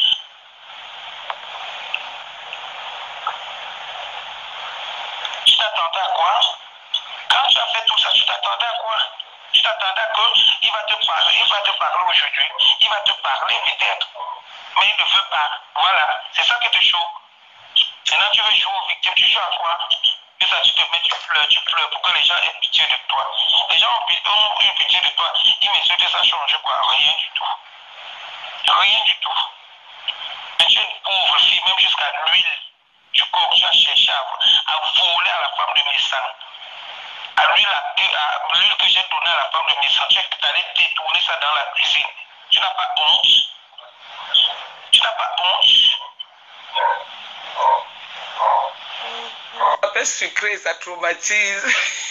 tu t'attendais à quoi? Quand tu as fait tout ça, tu t'attendais à quoi? Tu t'attendais à qu'il va te parler aujourd'hui. Il va te parler peut-être. Mais il ne veut pas. Voilà. C'est ça qui te chaud. Maintenant, tu veux jouer aux victimes. Tu joues à quoi? Et ça, tu te mets, tu pleures pour que les gens aient pitié de toi. Les gens ont eu pitié de toi. Ils me disent que ça change quoi? Rien du tout. Rien du tout. Mais tu es une pauvre fille, même jusqu'à l'huile du corps, tu as cherché à voler à la femme de mes sangs. À l'huile que j'ai donnée à la femme de mes sangs, tu es allé détourner ça dans la cuisine. Tu n'as pas honte? Tu n'as pas honte? Ça fait sucré, ça traumatise.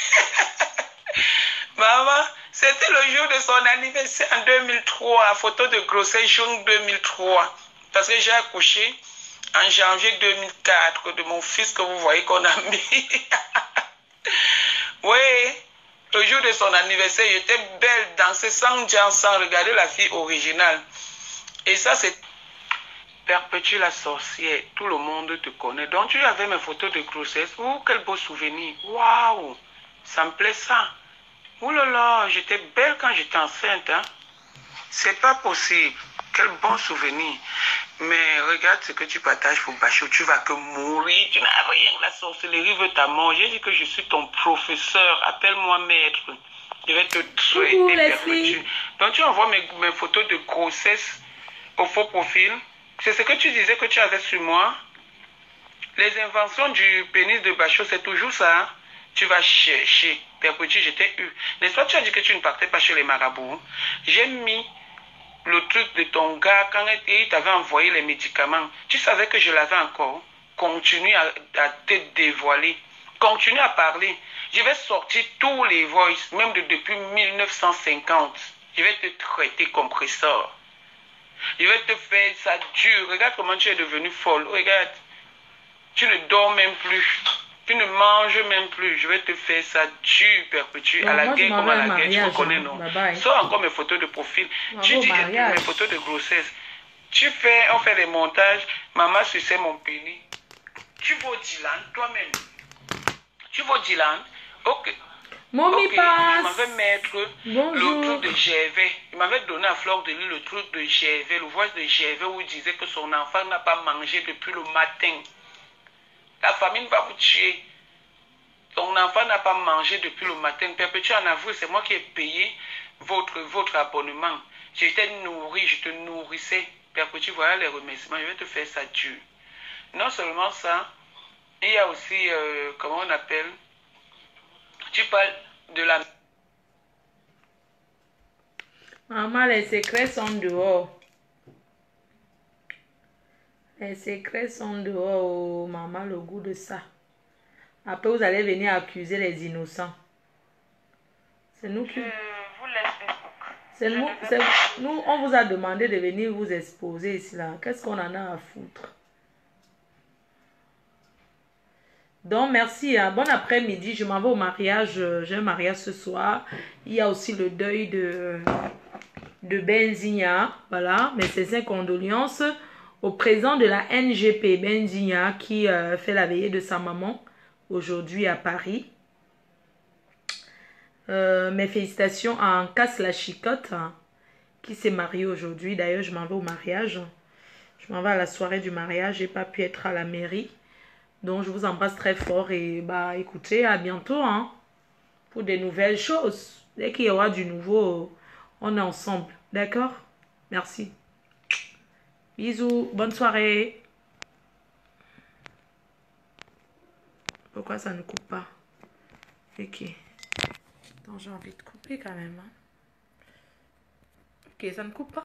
Maman, c'était le jour de son anniversaire en 2003, la photo de grossesse juin 2003. Parce que j'ai accouché en janvier 2004 de mon fils que vous voyez qu'on a mis. Oui, le jour de son anniversaire, j'étais belle, dansée sans dire, sans regarder la fille originale. Et ça, c'est Perpétue la sorcière. Tout le monde te connaît. Donc, tu avais mes photos de grossesse. Oh, quel beau souvenir. Waouh, ça me plaît ça. Oh là là, j'étais belle quand j'étais enceinte. Hein? C'est pas possible. Quel bon souvenir. Mais regarde ce que tu partages pour Bachot. Tu vas que mourir. Tu n'as rien. La sorcellerie veut ta mort. J'ai dit que je suis ton professeur. Appelle-moi maître. Je vais te traiter, Perpétue. Donc, tu envoies mes photos de grossesse au faux profil. C'est ce que tu disais que tu avais sur moi. Les inventions du pénis de Bachot, c'est toujours ça. Hein? Tu vas chercher. Perpétue, je t'ai eu. N'est-ce pas, tu as dit que tu ne partais pas chez les marabouts. J'ai mis le truc de ton gars quand il t'avait envoyé les médicaments. Tu savais que je l'avais encore. Continue à te dévoiler. Continue à parler. Je vais sortir tous les voices, même depuis 1950. Je vais te traiter comme compresseur. Je vais te faire ça dur. Regarde comment tu es devenue folle. Regarde. Tu ne dors même plus. Tu ne manges même plus. Je vais te faire ça dur, Perpétue. À la guerre comme à la guerre. Tu me connais, non? Sors encore mes photos de profil. Tu dis mes photos de grossesse. On fait des montages. Maman suçait mon pénis. Tu vas au Dylan, toi-même. Tu vas au Dylan. Ok. Mommy passe. Je m'avais mettre le truc de GV. Il m'avait donné à Fleur de Lille le truc de GV, le voice de GV où il disait que son enfant n'a pas mangé depuis le matin. La famine va vous tuer. Ton enfant n'a pas mangé depuis le matin. Perpétue en avoué, c'est moi qui ai payé votre abonnement. J'étais nourri, je te nourrissais. Perpétue, voilà les remerciements. Je vais te faire ça dur. Non seulement ça, il y a aussi, comment on appelle? Tu parles de la... Maman, les secrets sont dehors. Les secrets sont dehors. Oh, maman, le goût de ça. Après, vous allez venir accuser les innocents. C'est nous qui... vous laisse C'est nous, on vous a demandé de venir vous exposer ici là. Qu'est-ce qu'on en a à foutre? Donc, merci. Hein. Bon après-midi. Je m'en vais au mariage. J'ai un mariage ce soir. Il y a aussi le deuil de Benzigna. Voilà. Mes sincères condoléances au président de la NGP, Benzigna, qui fait la veillée de sa maman aujourd'hui à Paris. Mes félicitations à Ankas la Chicotte, hein, qui s'est mariée aujourd'hui. D'ailleurs, je m'en vais au mariage. Je m'en vais à la soirée du mariage. Je n'ai pas pu être à la mairie. Donc, je vous embrasse très fort et bah écoutez, à bientôt hein, pour des nouvelles choses. Dès qu'il y aura du nouveau, on est ensemble. D'accord? Merci. Bisous, bonne soirée. Pourquoi ça ne coupe pas? Ok. Donc j'ai envie de couper quand même. Hein. Ok, ça ne coupe pas.